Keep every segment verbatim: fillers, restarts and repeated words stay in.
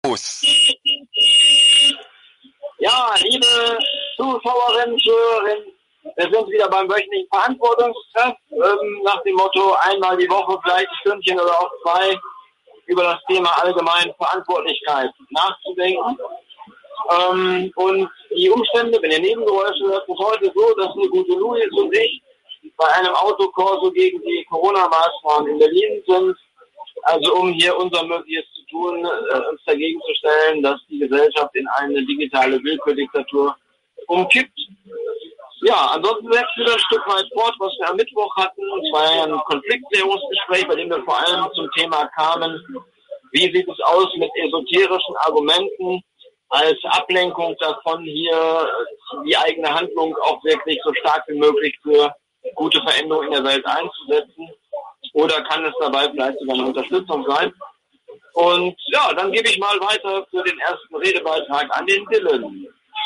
Bus. Ja, liebe Zuschauerinnen, Zuhörerinnen, wir sind wieder beim wöchentlichen Verantwortungstreff, ähm, nach dem Motto einmal die Woche, vielleicht ein Stündchen oder auch zwei, über das Thema allgemeine Verantwortlichkeit nachzudenken. Ähm, und die Umstände, wenn ihr Nebengeräusche hört, sind heute so, dass eine gute Louis und ich bei einem Autokorso gegen die Corona-Maßnahmen in Berlin sind. Also um hier unser Mögliches zu tun, äh, uns dagegen zu stellen, dass die Gesellschaft in eine digitale Willkürdiktatur umkippt. Ja, ansonsten setzt wir ein Stück weit fort, was wir am Mittwoch hatten, und zwar ein Konfliktklärungsgespräch, bei dem wir vor allem zum Thema kamen, wie sieht es aus mit esoterischen Argumenten als Ablenkung davon, hier die eigene Handlung auch wirklich so stark wie möglich für gute Veränderungen in der Welt einzusetzen. Oder kann es dabei vielleicht sogar eine Unterstützung sein? Und ja, dann gebe ich mal weiter für den ersten Redebeitrag an den Dylan.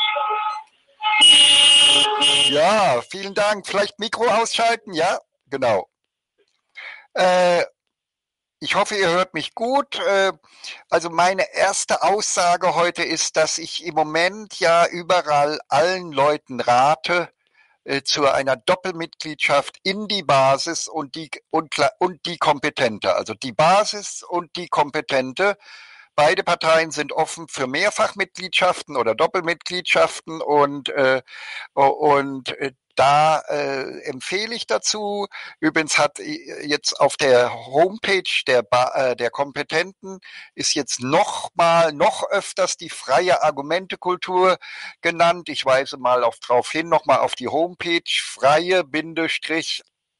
Ja, vielen Dank. Vielleicht Mikro ausschalten? Ja, genau. Äh, ich hoffe, ihr hört mich gut. Äh, also meine erste Aussage heute ist, dass ich im Moment ja überall allen Leuten rate, zu einer Doppelmitgliedschaft in die Basis und die, und, und die Kompetente. Also die Basis und die Kompetente. Beide Parteien sind offen für Mehrfachmitgliedschaften oder Doppelmitgliedschaften und, äh, und da äh, empfehle ich dazu. Übrigens hat jetzt auf der Homepage der, ba- äh, der Kompetenten ist jetzt noch mal, noch öfters die freie Argumentekultur genannt. Ich weise mal auf, drauf hin, noch mal auf die Homepage freie Bindestrich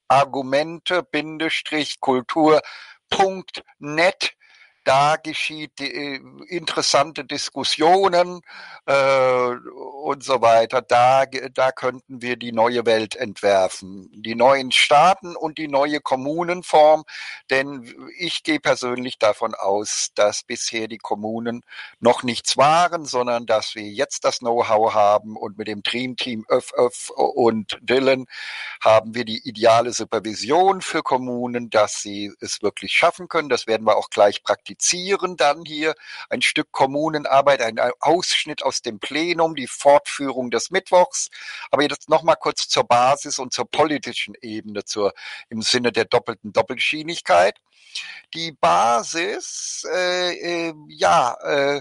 Argumente-Kultur Punkt net. Da geschieht äh, interessante Diskussionen äh, und so weiter. Da, da könnten wir die neue Welt entwerfen, die neuen Staaten und die neue Kommunenform. Denn ich gehe persönlich davon aus, dass bisher die Kommunen noch nichts waren, sondern dass wir jetzt das Know-how haben und mit dem Dreamteam Öff Öff und Dylan haben wir die ideale Supervision für Kommunen, dass sie es wirklich schaffen können. Das werden wir auch gleich praktizieren. Dann hier ein Stück Kommunenarbeit, ein Ausschnitt aus dem Plenum, die Fortführung des Mittwochs. Aber jetzt nochmal kurz zur Basis und zur politischen Ebene, zur, im Sinne der doppelten Doppelschienigkeit. Die Basis, äh, äh, ja, äh,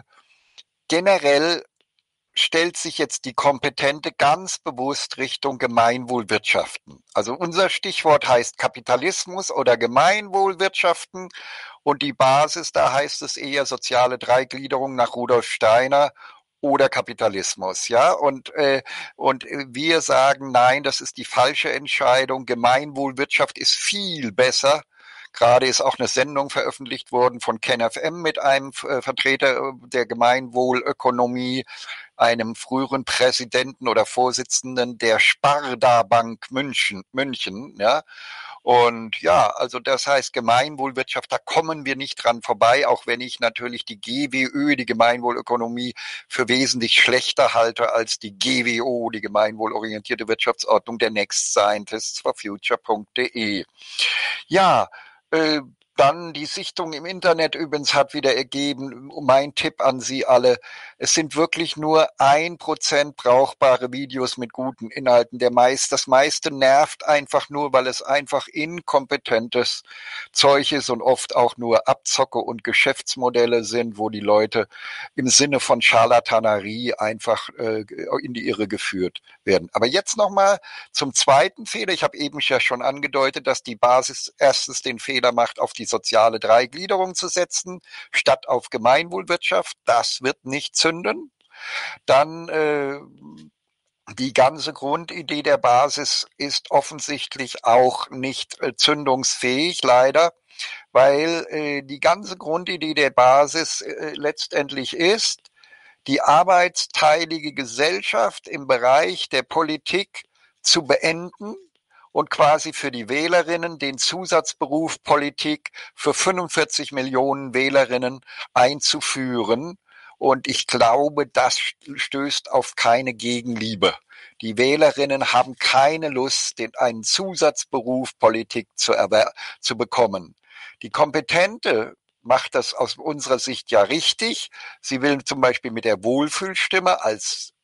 generell stellt sich jetzt die Kompetente ganz bewusst Richtung Gemeinwohlwirtschaften. Also unser Stichwort heißt Kapitalismus oder Gemeinwohlwirtschaften und die Basis, da heißt es eher soziale Dreigliederung nach Rudolf Steiner oder Kapitalismus, ja, und äh, und wir sagen, nein, das ist die falsche Entscheidung. Gemeinwohlwirtschaft ist viel besser. Gerade ist auch eine Sendung veröffentlicht worden von KenFM mit einem äh, Vertreter der Gemeinwohlökonomie, einem früheren Präsidenten oder Vorsitzenden der Sparda Bank München, München, ja. Und ja, also das heißt Gemeinwohlwirtschaft, da kommen wir nicht dran vorbei, auch wenn ich natürlich die G W Ö, die Gemeinwohlökonomie, für wesentlich schlechter halte als die G W O, die gemeinwohlorientierte Wirtschaftsordnung der Next Scientists for Future Punkt de. Ja, äh, dann die Sichtung im Internet übrigens hat wieder ergeben, mein Tipp an Sie alle, es sind wirklich nur ein Prozent brauchbare Videos mit guten Inhalten. Der meist, das meiste nervt einfach nur, weil es einfach inkompetentes Zeug ist und oft auch nur Abzocke und Geschäftsmodelle sind, wo die Leute im Sinne von Scharlatanerie einfach äh, in die Irre geführt werden. Aber jetzt nochmal zum zweiten Fehler. Ich habe eben ja schon angedeutet, dass die Basis erstens den Fehler macht, auf die soziale Dreigliederung zu setzen, statt auf Gemeinwohlwirtschaft. Das wird nicht zünden. Dann äh, die ganze Grundidee der Basis ist offensichtlich auch nicht äh, zündungsfähig, leider, weil äh, die ganze Grundidee der Basis äh, letztendlich ist, die arbeitsteilige Gesellschaft im Bereich der Politik zu beenden und quasi für die Wählerinnen den Zusatzberuf Politik für fünfundvierzig Millionen Wählerinnen einzuführen. Und ich glaube, das stößt auf keine Gegenliebe. Die Wählerinnen haben keine Lust, den, einen Zusatzberuf Politik zu, erwer- zu bekommen. Die kompetente macht das aus unserer Sicht ja richtig. Sie will zum Beispiel mit der Wohlfühlstimme als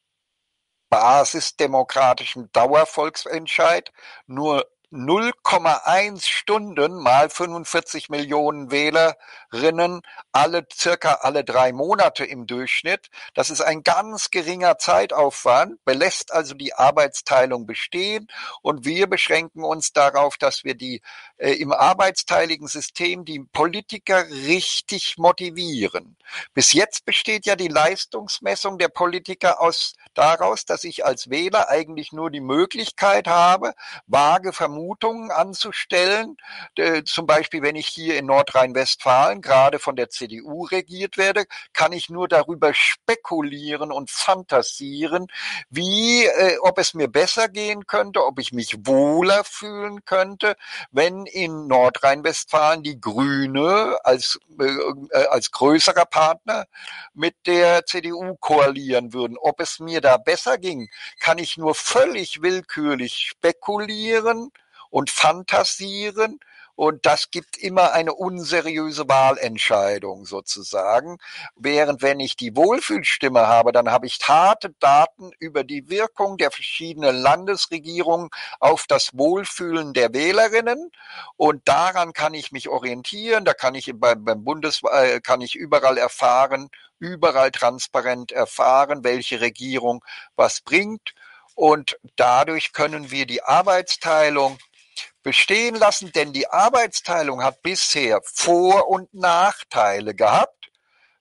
basisdemokratischen Dauervolksentscheid nur null Komma eins Stunden mal fünfundvierzig Millionen Wählerinnen alle circa alle drei Monate im Durchschnitt. Das ist ein ganz geringer Zeitaufwand, belässt also die Arbeitsteilung bestehen, und wir beschränken uns darauf, dass wir die äh, im arbeitsteiligen System die Politiker richtig motivieren. Bis jetzt besteht ja die Leistungsmessung der Politiker aus daraus, dass ich als Wähler eigentlich nur die Möglichkeit habe, vage Vermutungen anzustellen. Äh, zum Beispiel, wenn ich hier in Nordrhein-Westfalen gerade von der C D U regiert werde, kann ich nur darüber spekulieren und fantasieren, wie, äh, ob es mir besser gehen könnte, ob ich mich wohler fühlen könnte, wenn in Nordrhein-Westfalen die Grüne als, äh, als größerer Partner mit der C D U koalieren würden. Ob es mir da besser ging, kann ich nur völlig willkürlich spekulieren und fantasieren, und das gibt immer eine unseriöse Wahlentscheidung sozusagen. Während wenn ich die Wohlfühlstimme habe, dann habe ich harte Daten über die Wirkung der verschiedenen Landesregierungen auf das Wohlfühlen der Wählerinnen, und daran kann ich mich orientieren. Da kann ich beim, beim Bundeswahl kann ich überall erfahren, überall transparent erfahren, welche Regierung was bringt, und dadurch können wir die Arbeitsteilung bestehen lassen, denn die Arbeitsteilung hat bisher Vor- und Nachteile gehabt.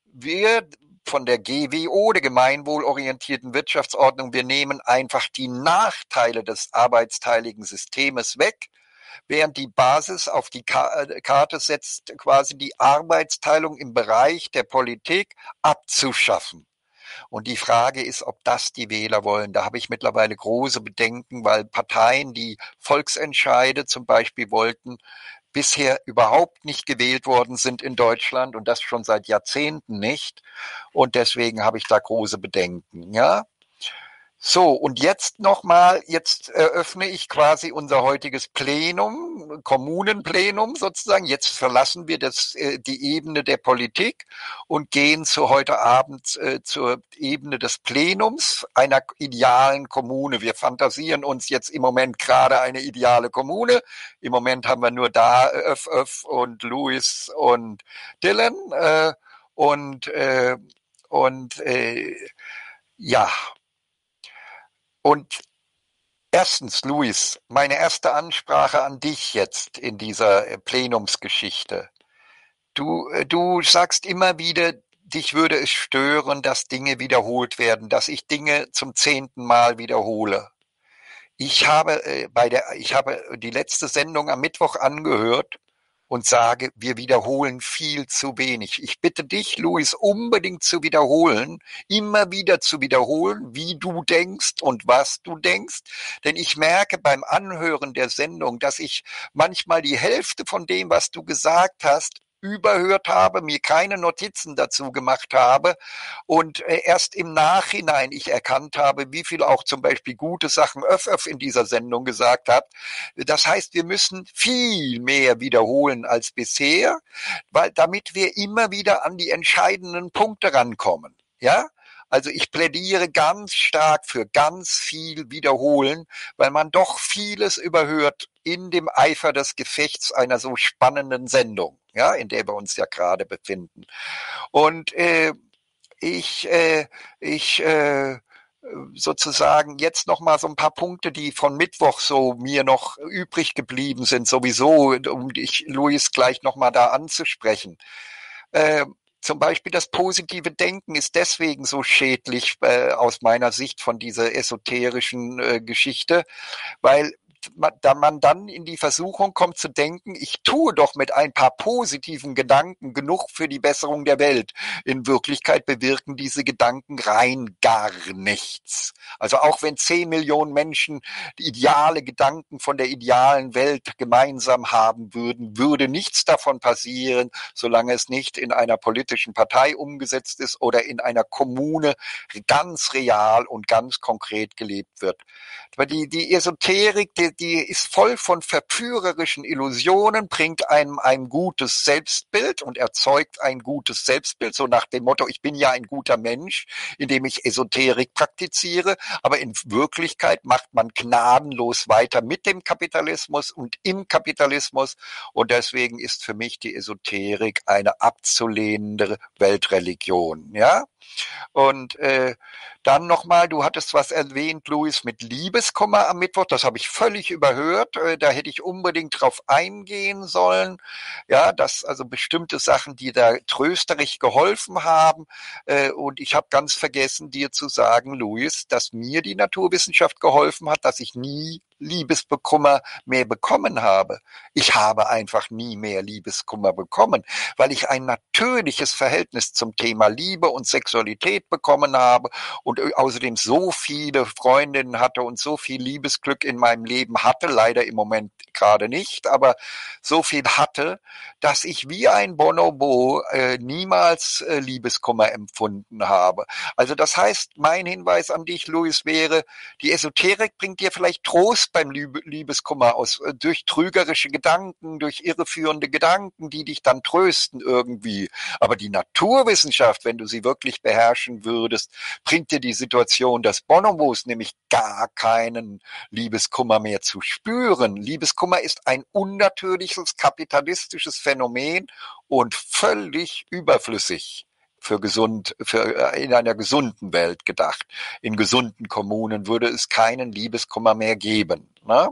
Wir von der G W O, der gemeinwohlorientierten Wirtschaftsordnung, wir nehmen einfach die Nachteile des arbeitsteiligen Systems weg, während die Basis auf die Karte setzt, quasi die Arbeitsteilung im Bereich der Politik abzuschaffen. Und die Frage ist, ob das die Wähler wollen. Da habe ich mittlerweile große Bedenken, weil Parteien, die Volksentscheide zum Beispiel wollten, bisher überhaupt nicht gewählt worden sind in Deutschland, und das schon seit Jahrzehnten nicht. Und deswegen habe ich da große Bedenken, ja. So, und jetzt nochmal, jetzt eröffne ich quasi unser heutiges Plenum, Kommunenplenum sozusagen. Jetzt verlassen wir das, die Ebene der Politik und gehen zu heute Abend äh, zur Ebene des Plenums einer idealen Kommune. Wir fantasieren uns jetzt im Moment gerade eine ideale Kommune. Im Moment haben wir nur da Öff, Öff und Louis und Dylan äh, und äh, und äh, ja. Und erstens, Luis, meine erste Ansprache an dich jetzt in dieser Plenumsgeschichte. Du, du sagst immer wieder, dich würde es stören, dass Dinge wiederholt werden, dass ich Dinge zum zehnten Mal wiederhole. Ich habe äh, bei der, ich habe die letzte Sendung am Mittwoch angehört und sage, wir wiederholen viel zu wenig. Ich bitte dich, Luis, unbedingt zu wiederholen, immer wieder zu wiederholen, wie du denkst und was du denkst. Denn ich merke beim Anhören der Sendung, dass ich manchmal die Hälfte von dem, was du gesagt hast, überhört habe, mir keine Notizen dazu gemacht habe und erst im Nachhinein ich erkannt habe, wie viel auch zum Beispiel gute Sachen Öff Öff in dieser Sendung gesagt hat. Das heißt, wir müssen viel mehr wiederholen als bisher, weil damit wir immer wieder an die entscheidenden Punkte rankommen. Ja? Also ich plädiere ganz stark für ganz viel Wiederholen, weil man doch vieles überhört in dem Eifer des Gefechts einer so spannenden Sendung, ja, in der wir uns ja gerade befinden. Und äh, ich, äh, ich äh, sozusagen jetzt noch mal so ein paar Punkte, die von Mittwoch so mir noch übrig geblieben sind, sowieso, um dich, Luis, gleich noch mal da anzusprechen. Äh, Zum Beispiel das positive Denken ist deswegen so schädlich äh, aus meiner Sicht von dieser esoterischen äh, Geschichte, weil da man dann in die Versuchung kommt zu denken, ich tue doch mit ein paar positiven Gedanken genug für die Besserung der Welt. In Wirklichkeit bewirken diese Gedanken rein gar nichts. Also auch wenn zehn Millionen Menschen ideale Gedanken von der idealen Welt gemeinsam haben würden, würde nichts davon passieren, solange es nicht in einer politischen Partei umgesetzt ist oder in einer Kommune ganz real und ganz konkret gelebt wird. Aber die, die Esoterik, die, die ist voll von verführerischen Illusionen, bringt einem ein gutes Selbstbild und erzeugt ein gutes Selbstbild, so nach dem Motto, ich bin ja ein guter Mensch, indem ich Esoterik praktiziere, aber in Wirklichkeit macht man gnadenlos weiter mit dem Kapitalismus und im Kapitalismus, und deswegen ist für mich die Esoterik eine abzulehnende Weltreligion, ja. Und äh, dann nochmal, du hattest was erwähnt, Luis, mit Liebeskummer am Mittwoch, das habe ich völlig überhört, äh, da hätte ich unbedingt drauf eingehen sollen, ja, dass also bestimmte Sachen, die da trösterisch geholfen haben, äh, und ich habe ganz vergessen, dir zu sagen, Luis, dass mir die Naturwissenschaft geholfen hat, dass ich nie Liebeskummer mehr bekommen habe. Ich habe einfach nie mehr Liebeskummer bekommen, weil ich ein natürliches Verhältnis zum Thema Liebe und Sexualität bekommen habe und außerdem so viele Freundinnen hatte und so viel Liebesglück in meinem Leben hatte, leider im Moment gerade nicht, aber so viel hatte, dass ich wie ein Bonobo äh, niemals äh, Liebeskummer empfunden habe. Also das heißt, mein Hinweis an dich, Luis, wäre, die Esoterik bringt dir vielleicht Trost beim Liebeskummer aus, durch trügerische Gedanken, durch irreführende Gedanken, die dich dann trösten irgendwie. Aber die Naturwissenschaft, wenn du sie wirklich beherrschen würdest, bringt dir die Situation des Bonobos, nämlich gar keinen Liebeskummer mehr zu spüren. Liebeskummer ist ein unnatürliches, kapitalistisches Phänomen und völlig überflüssig. Für gesund, für in einer gesunden Welt gedacht. In gesunden Kommunen würde es keinen Liebeskummer mehr geben. Ne?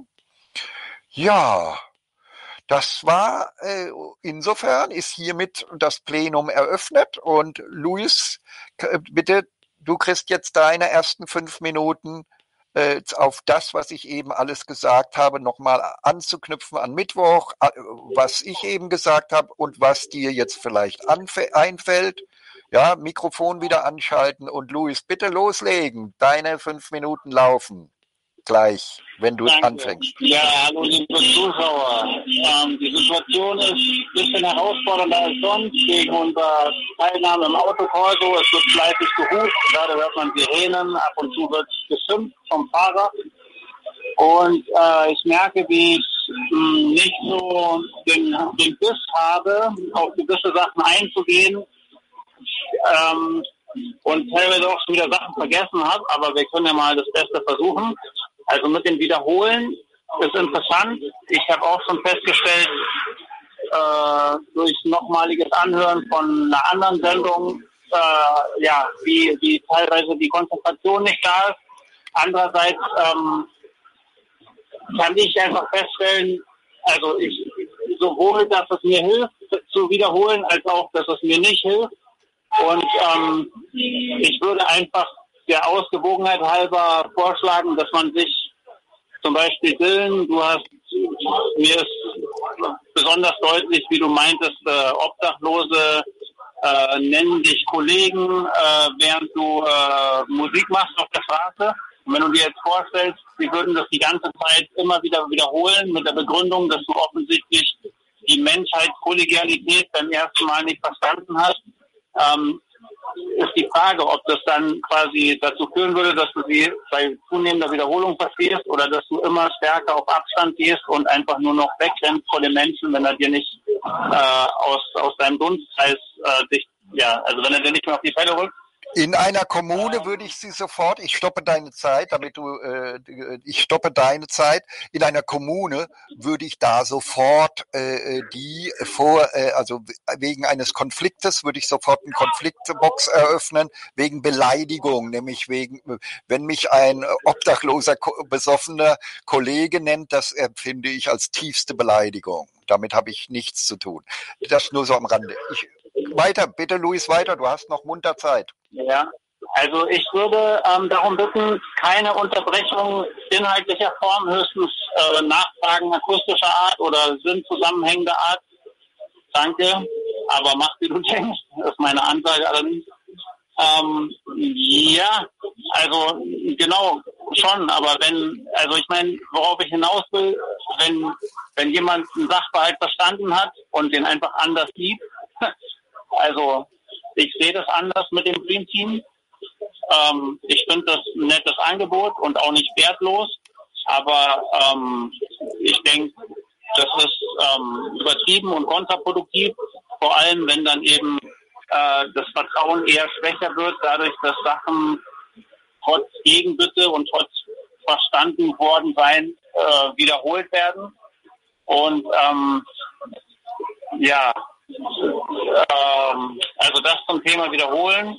Ja, das war, äh, insofern ist hiermit das Plenum eröffnet und Luis, bitte, du kriegst jetzt deine ersten fünf Minuten äh, auf das, was ich eben alles gesagt habe, nochmal anzuknüpfen an Mittwoch, was ich eben gesagt habe und was dir jetzt vielleicht einfällt. Ja, Mikrofon wieder anschalten und Luis, bitte loslegen. Deine fünf Minuten laufen gleich, wenn du Danke. anfängst. Ja, hallo liebe Zuschauer. Ähm, die Situation ist ein bisschen herausfordernder als sonst wegen unserer Teilnahme im Autokorso. Es wird fleißig gehupt, gerade hört man Sirenen, ab und zu wird geschimpft vom Fahrer. Und äh, ich merke, wie ich mh, nicht so den, den Biss habe, auf gewisse Sachen einzugehen. Ähm, und teilweise auch schon wieder Sachen vergessen habe, aber wir können ja mal das Beste versuchen. Also mit dem Wiederholen ist interessant. Ich habe auch schon festgestellt, äh, durch nochmaliges Anhören von einer anderen Sendung, äh, ja, wie, wie teilweise die Konzentration nicht da ist. Andererseits ähm, kann ich einfach feststellen, also ich sowohl, dass es mir hilft zu wiederholen, als auch, dass es mir nicht hilft. Und ähm, ich würde einfach der Ausgewogenheit halber vorschlagen, dass man sich zum Beispiel, Dylan, du hast, mir ist besonders deutlich, wie du meintest, äh, Obdachlose äh, nennen dich Kollegen, äh, während du äh, Musik machst auf der Straße. Und wenn du dir jetzt vorstellst, sie würden das die ganze Zeit immer wieder wiederholen mit der Begründung, dass du offensichtlich die Menschheitskollegialität beim ersten Mal nicht verstanden hast, Ähm, ist die Frage, ob das dann quasi dazu führen würde, dass du sie bei zunehmender Wiederholung verstehst oder dass du immer stärker auf Abstand gehst und einfach nur noch wegrennst vor den Menschen, wenn er dir nicht äh, aus aus deinem Dunstkreis äh, dich, ja, also wenn er dir nicht mehr auf die Fälle rückt. In einer Kommune würde ich sie sofort, ich stoppe deine Zeit, damit du, äh, ich stoppe deine Zeit. In einer Kommune würde ich da sofort äh, die vor, äh, also wegen eines Konfliktes würde ich sofort eine Konfliktbox eröffnen, wegen Beleidigung, nämlich wegen, wenn mich ein obdachloser, besoffener Kollege nennt, das empfinde ich als tiefste Beleidigung. Damit habe ich nichts zu tun. Das nur so am Rande. Ich, weiter, bitte Luis, weiter, du hast noch munter Zeit. Ja, also ich würde ähm, darum bitten, keine Unterbrechung inhaltlicher Form, höchstens äh, Nachfragen akustischer Art oder sinnzusammenhängender Art. Danke, aber mach, wie du denkst, das ist meine Ansage allerdings. Ähm, ja, also genau, schon, aber wenn, also ich meine, worauf ich hinaus will, wenn, wenn jemand einen Sachverhalt verstanden hat und den einfach anders sieht, also ich sehe das anders mit dem Dream Team. Ähm, ich finde das ein nettes Angebot und auch nicht wertlos. Aber ähm, ich denke, das ist ähm, übertrieben und kontraproduktiv, vor allem wenn dann eben äh, das Vertrauen eher schwächer wird, dadurch, dass Sachen trotz Gegenbitte und trotz verstanden worden sein äh, wiederholt werden. Und ähm, ja, ähm, also das zum Thema Wiederholen.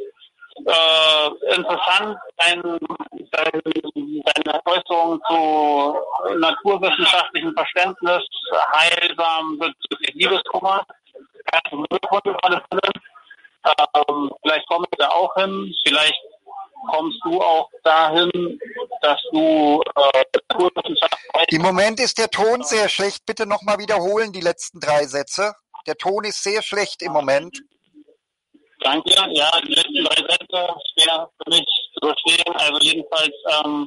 Äh, interessant, dein, dein, deine Äußerung zu naturwissenschaftlichem Verständnis, heilsam bezüglich Liebeskummer. Herzlichen Glückwunsch für alle Fälle. Ähm, vielleicht komme ich da auch hin. Vielleicht kommst du auch dahin, dass du äh, Naturwissenschaft... Im Moment ist der Ton sehr schlecht. Bitte nochmal wiederholen, die letzten drei Sätze. Der Ton ist sehr schlecht im Moment. Danke. Ja, die letzten drei Sätze schwer für mich zu verstehen. Also jedenfalls, ähm,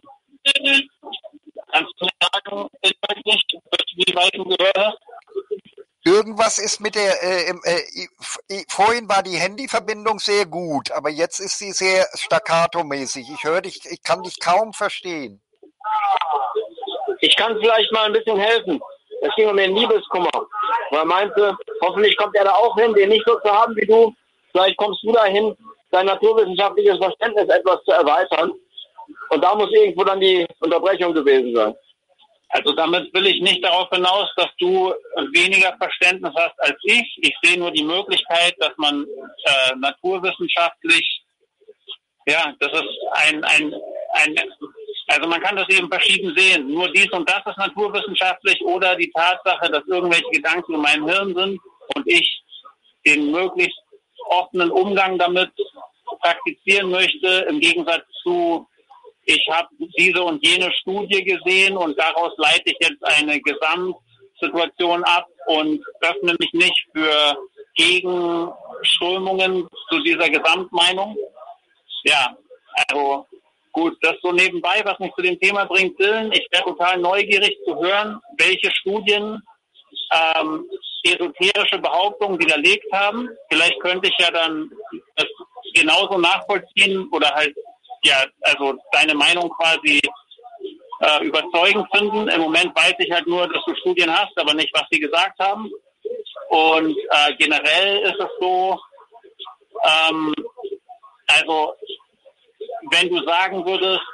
kannst du mir sagen, inhaltlich, wie weit du gehört hast? Irgendwas ist mit der, äh, äh, vorhin war die Handyverbindung sehr gut, aber jetzt ist sie sehr staccato-mäßig. Ich höre dich, ich kann dich kaum verstehen. Ich kann vielleicht mal ein bisschen helfen. Es ging um den Liebeskummer. Weil er meinte, hoffentlich kommt er da auch hin, den nicht so zu haben wie du. Vielleicht kommst du dahin, dein naturwissenschaftliches Verständnis etwas zu erweitern. Und da muss irgendwo dann die Unterbrechung gewesen sein. Also damit will ich nicht darauf hinaus, dass du weniger Verständnis hast als ich. Ich sehe nur die Möglichkeit, dass man äh, naturwissenschaftlich, ja, das ist ein, ein, ein, also man kann das eben verschieden sehen. Nur dies und das ist naturwissenschaftlich oder die Tatsache, dass irgendwelche Gedanken in meinem Hirn sind und ich den möglichst offenen Umgang damit praktizieren möchte, im Gegensatz zu, ich habe diese und jene Studie gesehen und daraus leite ich jetzt eine Gesamtsituation ab und öffne mich nicht für Gegenströmungen zu dieser Gesamtmeinung. Ja, also gut, das so nebenbei, was mich zu dem Thema bringt, Dylan. Ich wäre total neugierig zu hören, welche Studien ähm, esoterische Behauptungen widerlegt haben. Vielleicht könnte ich ja dann das genauso nachvollziehen oder halt, ja, also deine Meinung quasi äh, überzeugend finden. Im Moment weiß ich halt nur, dass du Studien hast, aber nicht, was sie gesagt haben. Und äh, generell ist es so, ähm, also wenn du sagen würdest,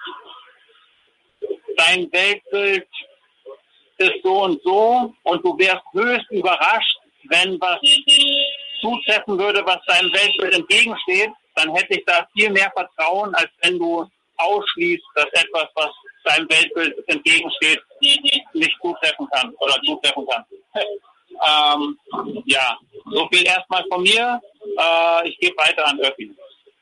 dein Weltbild ist so und so und du wärst höchst überrascht, wenn was zutreffen würde, was deinem Weltbild entgegensteht, dann hätte ich da viel mehr Vertrauen, als wenn du ausschließt, dass etwas, was deinem Weltbild entgegensteht, nicht zutreffen kann oder zutreffen kann. ähm, ja, so viel erstmal von mir. Äh, ich gebe weiter an Öffi.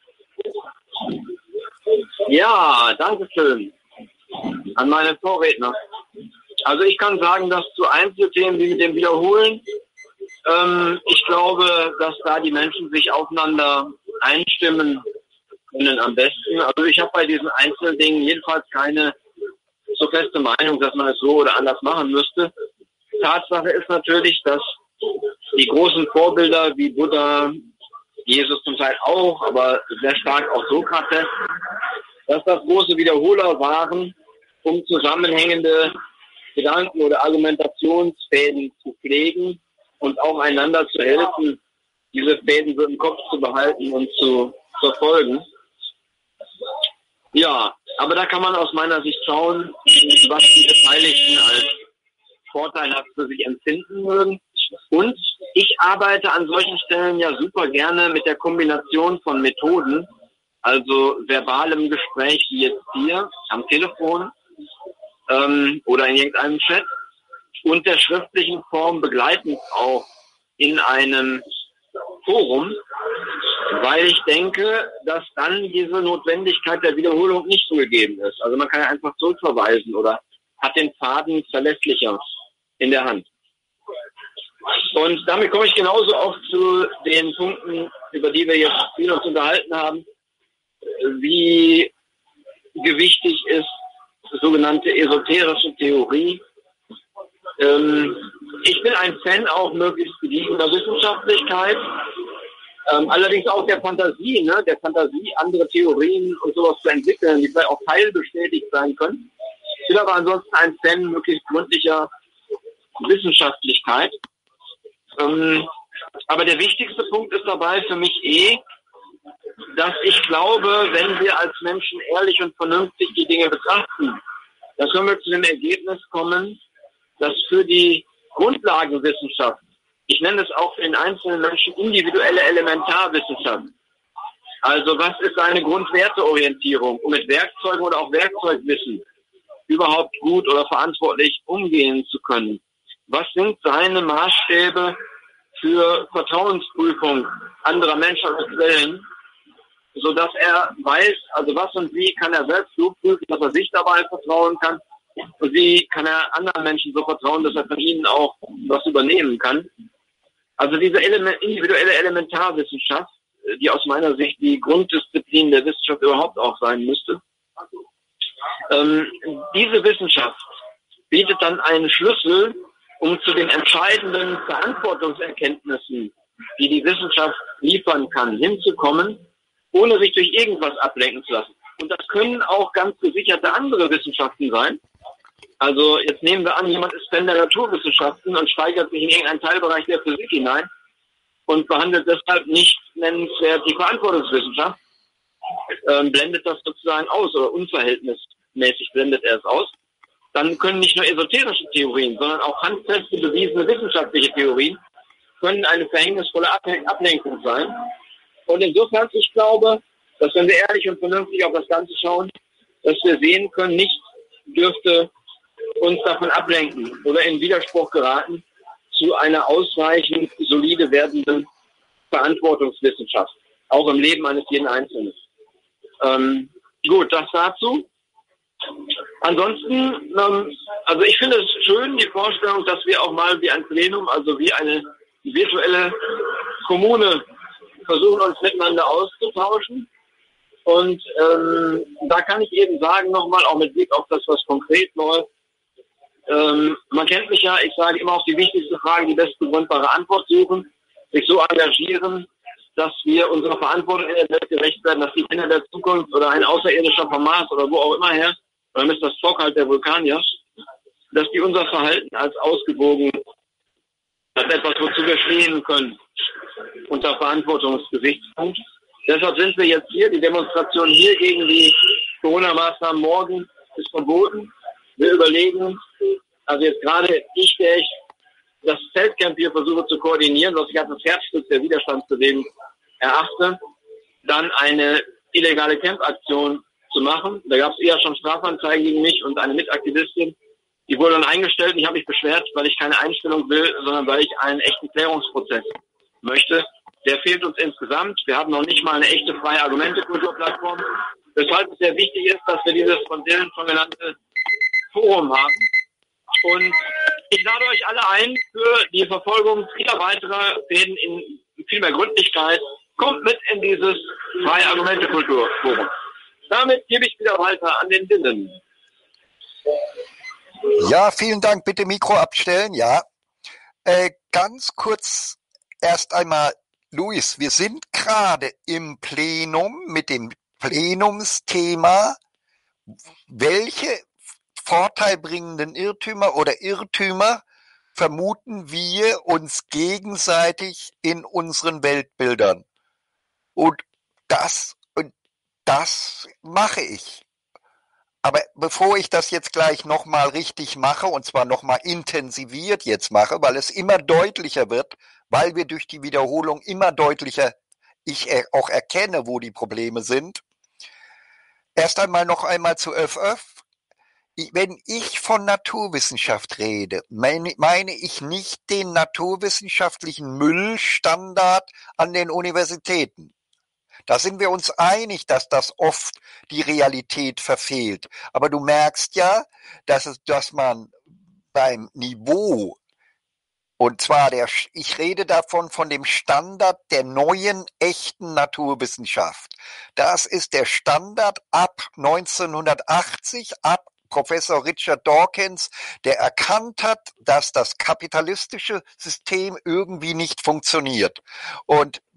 Ja, danke schön an meine Vorredner. Also ich kann sagen, dass zu Einzelthemen wie mit dem Wiederholen, ähm, ich glaube, dass da die Menschen sich aufeinander einstimmen können am besten. Also ich habe bei diesen Einzeldingen jedenfalls keine so feste Meinung, dass man es so oder anders machen müsste. Tatsache ist natürlich, dass die großen Vorbilder wie Buddha, Jesus zum Teil auch, aber sehr stark auch Sokrates, dass das große Wiederholer waren, um zusammenhängende Gedanken oder Argumentationsfäden zu pflegen und auch einander zu helfen, diese Fäden so im Kopf zu behalten und zu verfolgen. Ja, aber da kann man aus meiner Sicht schauen, was die Beteiligten als vorteilhaft für sich empfinden mögen. Und ich arbeite an solchen Stellen ja super gerne mit der Kombination von Methoden, also verbalem Gespräch wie jetzt hier am Telefon ähm, oder in irgendeinem Chat und der schriftlichen Form begleitend auch in einem Forum, weil ich denke, dass dann diese Notwendigkeit der Wiederholung nicht so gegeben ist. Also man kann ja einfach zurückverweisen oder hat den Faden verlässlicher in der Hand. Und damit komme ich genauso auch zu den Punkten, über die wir jetzt viel uns unterhalten haben, wie gewichtig ist sogenannte esoterische Theorie. Ähm, ich bin ein Fan auch möglichst gediegener Wissenschaftlichkeit, ähm, allerdings auch der Fantasie, ne, der Fantasie, andere Theorien und sowas zu entwickeln, die vielleicht auch teilbestätigt sein können. Ich bin aber ansonsten ein Fan möglichst gründlicher Wissenschaftlichkeit. Ähm, aber der wichtigste Punkt ist dabei für mich eh, dass ich glaube, wenn wir als Menschen ehrlich und vernünftig die Dinge betrachten, dann können wir zu dem Ergebnis kommen, dass für die Grundlagenwissenschaft, ich nenne es auch für den einzelnen Menschen individuelle Elementarwissenschaft, also was ist eine Grundwerteorientierung, um mit Werkzeugen oder auch Werkzeugwissen überhaupt gut oder verantwortlich umgehen zu können? Was sind seine Maßstäbe für Vertrauensprüfung anderer Menschen und Quellen, sodass er weiß, also was und wie kann er selbst so prüfen, dass er sich dabei vertrauen kann und wie kann er anderen Menschen so vertrauen, dass er von ihnen auch was übernehmen kann. Also diese Element, individuelle Elementarwissenschaft, die aus meiner Sicht die Grunddisziplin der Wissenschaft überhaupt auch sein müsste, ähm, diese Wissenschaft bietet dann einen Schlüssel, um zu den entscheidenden Verantwortungserkenntnissen, die die Wissenschaft liefern kann, hinzukommen, ohne sich durch irgendwas ablenken zu lassen. Und das können auch ganz gesicherte andere Wissenschaften sein. Also jetzt nehmen wir an, jemand ist Fan der Naturwissenschaften und steigert sich in irgendeinen Teilbereich der Physik hinein und behandelt deshalb nicht nennenswert die Verantwortungswissenschaft, ähm, blendet das sozusagen aus oder unverhältnismäßig blendet er es aus. Dann können nicht nur esoterische Theorien, sondern auch handfeste, bewiesene wissenschaftliche Theorien können eine verhängnisvolle Ablenkung sein. Und insofern, ich glaube, dass wenn wir ehrlich und vernünftig auf das Ganze schauen, dass wir sehen können, nichts dürfte uns davon ablenken oder in Widerspruch geraten zu einer ausreichend solide werdenden Verantwortungswissenschaft, auch im Leben eines jeden Einzelnen. Ähm, gut, das dazu. Ansonsten, ähm, also ich finde es schön, die Vorstellung, dass wir auch mal wie ein Plenum, also wie eine virtuelle Kommune versuchen, uns miteinander auszutauschen. Und ähm, da kann ich eben sagen, nochmal, auch mit Blick auf das, was konkret läuft, ähm, man kennt mich ja, ich sage immer auf die wichtigste Frage die bestbegründbare Antwort suchen, sich so engagieren, dass wir unserer Verantwortung in der Welt gerecht werden, dass die Kinder der Zukunft oder ein Außerirdischer vom Mars oder wo auch immer her, oder Mister Spock halt der Vulkanier, dass die unser Verhalten als ausgewogen, als etwas, wozu wir stehen können, unter Verantwortungsgesichtspunkt. Deshalb sind wir jetzt hier, die Demonstration hier gegen die Corona-Maßnahmen morgen ist verboten. Wir überlegen, also jetzt gerade ich, der ich das Zeltcamp hier versuche zu koordinieren, was ich als das Herzstück der Widerstandsbewegung erachte, dann eine illegale Campaktion zu machen. Da gab es eher schon Strafanzeigen gegen mich und eine Mitaktivistin. Die wurde dann eingestellt und ich habe mich beschwert, weil ich keine Einstellung will, sondern weil ich einen echten Klärungsprozess möchte. Der fehlt uns insgesamt. Wir haben noch nicht mal eine echte freie Argumente-Kulturplattform. Weshalb es sehr wichtig ist, dass wir dieses von Dylan schon genannte Forum haben. Und ich lade euch alle ein für die Verfolgung vieler weiterer Reden in viel mehr Gründlichkeit. Kommt mit in dieses freie Argumente-Kulturforum. Damit gebe ich wieder weiter an den Dylan. Ja, vielen Dank. Bitte Mikro abstellen. Ja, äh, ganz kurz erst einmal, Luis, wir sind gerade im Plenum mit dem Plenumsthema, welche vorteilbringenden Irrtümer oder Irrtümer vermuten wir uns gegenseitig in unseren Weltbildern. Und das, und das mache ich. Aber bevor ich das jetzt gleich nochmal richtig mache, und zwar nochmal intensiviert jetzt mache, weil es immer deutlicher wird, weil wir durch die Wiederholung immer deutlicher, ich auch erkenne, wo die Probleme sind. Erst einmal noch einmal zu Öff Öff. Wenn ich von Naturwissenschaft rede, meine, meine ich nicht den naturwissenschaftlichen Müllstandard an den Universitäten. Da sind wir uns einig, dass das oft die Realität verfehlt. Aber du merkst ja, dass es, dass man beim Niveau, und zwar der, ich rede davon von dem Standard der neuen echten Naturwissenschaft. Das ist der Standard ab neunzehnhundertachtzig, ab Professor Richard Dawkins, der erkannt hat, dass das kapitalistische System irgendwie nicht funktioniert. Und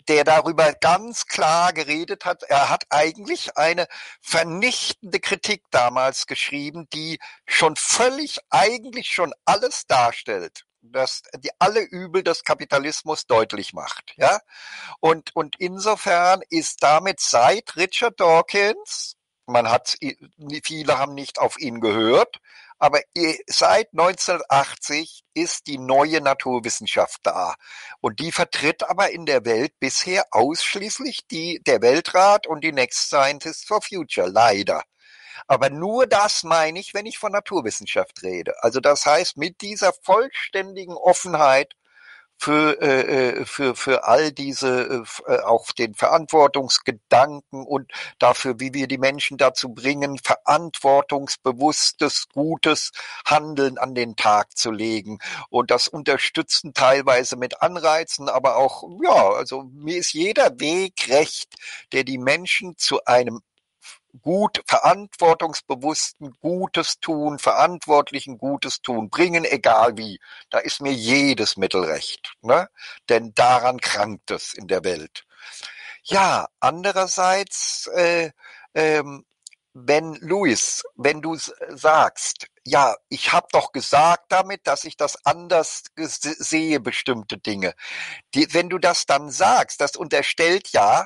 der darüber ganz klar geredet hat. Er hat eigentlich eine vernichtende Kritik damals geschrieben, die schon völlig, eigentlich schon alles darstellt, dass die alle Übel des Kapitalismus deutlich macht, ja. Und, und insofern ist damit seit Richard Dawkins, man hat, viele haben nicht auf ihn gehört, aber seit neunzehnhundertachtzig ist die neue Naturwissenschaft da. Und die vertritt aber in der Welt bisher ausschließlich die, der Weltrat und die Next Scientists for Future, leider. Aber nur das meine ich, wenn ich von Naturwissenschaft rede. Also das heißt, mit dieser vollständigen Offenheit für, äh, für, für all diese, äh, auch den Verantwortungsgedanken und dafür, wie wir die Menschen dazu bringen, verantwortungsbewusstes, gutes Handeln an den Tag zu legen und das unterstützen teilweise mit Anreizen, aber auch, ja, also mir ist jeder Weg recht, der die Menschen zu einem gut, verantwortungsbewussten Gutes tun, verantwortlichen Gutes tun, bringen, egal wie. Da ist mir jedes Mittel recht, ne? Denn daran krankt es in der Welt. Ja, andererseits, äh, ähm, wenn Luis, wenn du sagst, ja, ich habe doch gesagt damit, dass ich das anders sehe, bestimmte Dinge. Die, wenn du das dann sagst, das unterstellt ja,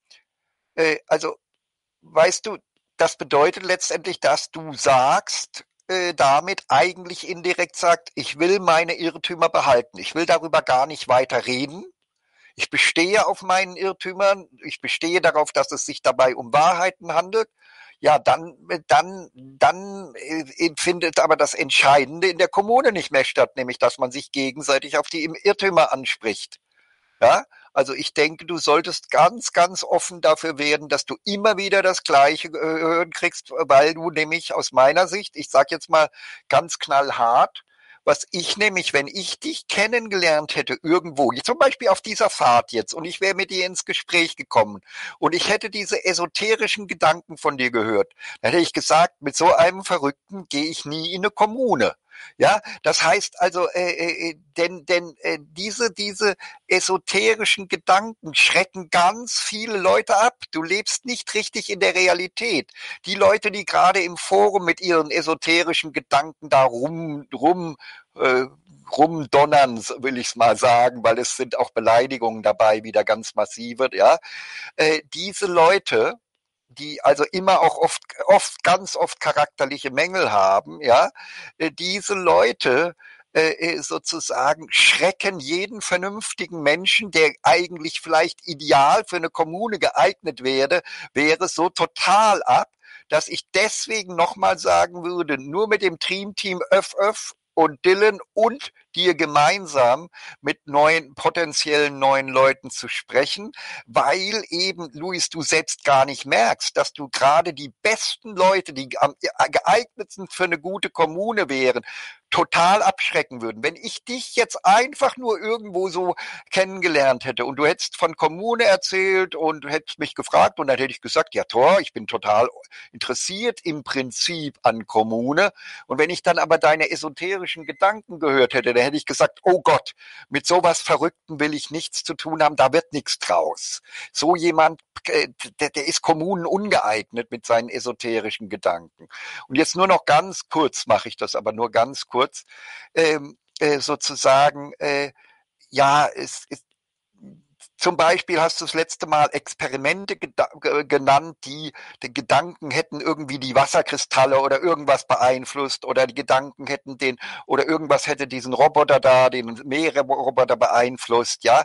äh, also weißt du, das bedeutet letztendlich, dass du sagst, äh, damit eigentlich indirekt sagt, ich will meine Irrtümer behalten. Ich will darüber gar nicht weiter reden. Ich bestehe auf meinen Irrtümern. Ich bestehe darauf, dass es sich dabei um Wahrheiten handelt. Ja, dann, dann, dann äh, findet aber das Entscheidende in der Kommune nicht mehr statt, nämlich, dass man sich gegenseitig auf die Irrtümer anspricht. Ja, also ich denke, du solltest ganz, ganz offen dafür werden, dass du immer wieder das Gleiche hören kriegst, weil du nämlich aus meiner Sicht, ich sag jetzt mal ganz knallhart, was ich nämlich, wenn ich dich kennengelernt hätte irgendwo, zum Beispiel auf dieser Fahrt jetzt, und ich wäre mit dir ins Gespräch gekommen und ich hätte diese esoterischen Gedanken von dir gehört, dann hätte ich gesagt, mit so einem Verrückten gehe ich nie in eine Kommune. Ja, das heißt also, äh, äh, denn denn äh, diese diese esoterischen Gedanken schrecken ganz viele Leute ab. Du lebst nicht richtig in der Realität. Die Leute, die gerade im Forum mit ihren esoterischen Gedanken da rum rum äh, rumdonnern, will ich's mal sagen, weil es sind auch Beleidigungen dabei, wieder ganz massive. Ja, äh, diese Leute, die also immer auch oft, oft, ganz oft charakterliche Mängel haben, ja, diese Leute äh, sozusagen schrecken jeden vernünftigen Menschen, der eigentlich vielleicht ideal für eine Kommune geeignet wäre, wäre so total ab, dass ich deswegen nochmal sagen würde, nur mit dem Dream-Team Öff Öff und Dylan und dir gemeinsam mit neuen, potenziellen neuen Leuten zu sprechen, weil eben, Luis, du selbst gar nicht merkst, dass du gerade die besten Leute, die am geeignetsten für eine gute Kommune wären, total abschrecken würden. Wenn ich dich jetzt einfach nur irgendwo so kennengelernt hätte und du hättest von Kommune erzählt und du hättest mich gefragt und dann hätte ich gesagt, ja Thor, ich bin total interessiert im Prinzip an Kommune. Und wenn ich dann aber deine esoterischen Gedanken gehört hätte, dann hätte ich gesagt, oh Gott, mit sowas Verrückten will ich nichts zu tun haben, da wird nichts draus. So jemand, der, der ist Kommunen ungeeignet mit seinen esoterischen Gedanken. Und jetzt nur noch ganz kurz, mache ich das aber nur ganz kurz, ähm, äh, sozusagen, äh, ja, es ist, zum Beispiel hast du das letzte Mal Experimente genannt, die den Gedanken hätten irgendwie die Wasserkristalle oder irgendwas beeinflusst oder die Gedanken hätten den oder irgendwas hätte diesen Roboter da, den Meerroboter beeinflusst, ja.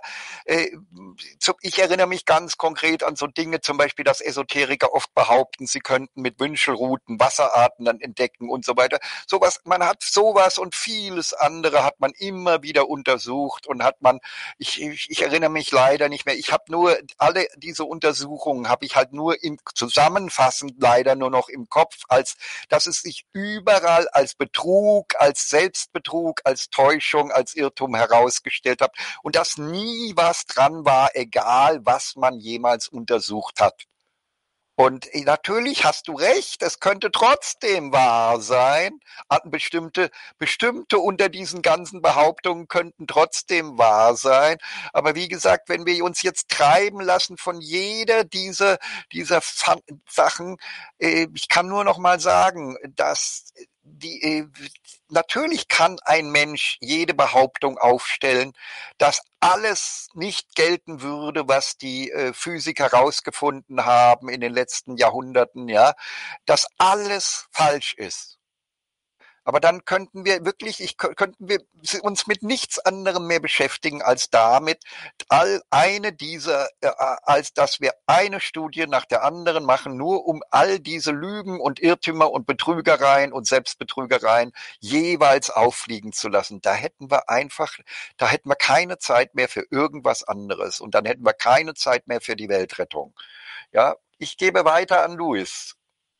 Ich erinnere mich ganz konkret an so Dinge, zum Beispiel, dass Esoteriker oft behaupten, sie könnten mit Wünschelruten Wasserarten dann entdecken und so weiter. Sowas, man hat sowas und vieles andere hat man immer wieder untersucht und hat man, ich, ich, ich erinnere mich leider nicht mehr. Ich habe nur alle diese Untersuchungen habe ich halt nur im zusammenfassend leider nur noch im Kopf, als dass es sich überall als Betrug, als Selbstbetrug, als Täuschung, als Irrtum herausgestellt hat und dass nie was dran war, egal was man jemals untersucht hat. Und natürlich hast du recht, es könnte trotzdem wahr sein. Bestimmte, bestimmte unter diesen ganzen Behauptungen könnten trotzdem wahr sein. Aber wie gesagt, wenn wir uns jetzt treiben lassen von jeder dieser, dieser Sachen, ich kann nur noch mal sagen, dass die, natürlich kann ein Mensch jede Behauptung aufstellen, dass alles nicht gelten würde, was die äh, Physiker herausgefunden haben in den letzten Jahrhunderten, ja, dass alles falsch ist. Aber dann könnten wir wirklich, ich, könnten wir uns mit nichts anderem mehr beschäftigen als damit, all eine dieser, äh, als dass wir eine Studie nach der anderen machen, nur um all diese Lügen und Irrtümer und Betrügereien und Selbstbetrügereien jeweils auffliegen zu lassen. Da hätten wir einfach, da hätten wir keine Zeit mehr für irgendwas anderes und dann hätten wir keine Zeit mehr für die Weltrettung. Ja, ich gebe weiter an Luis.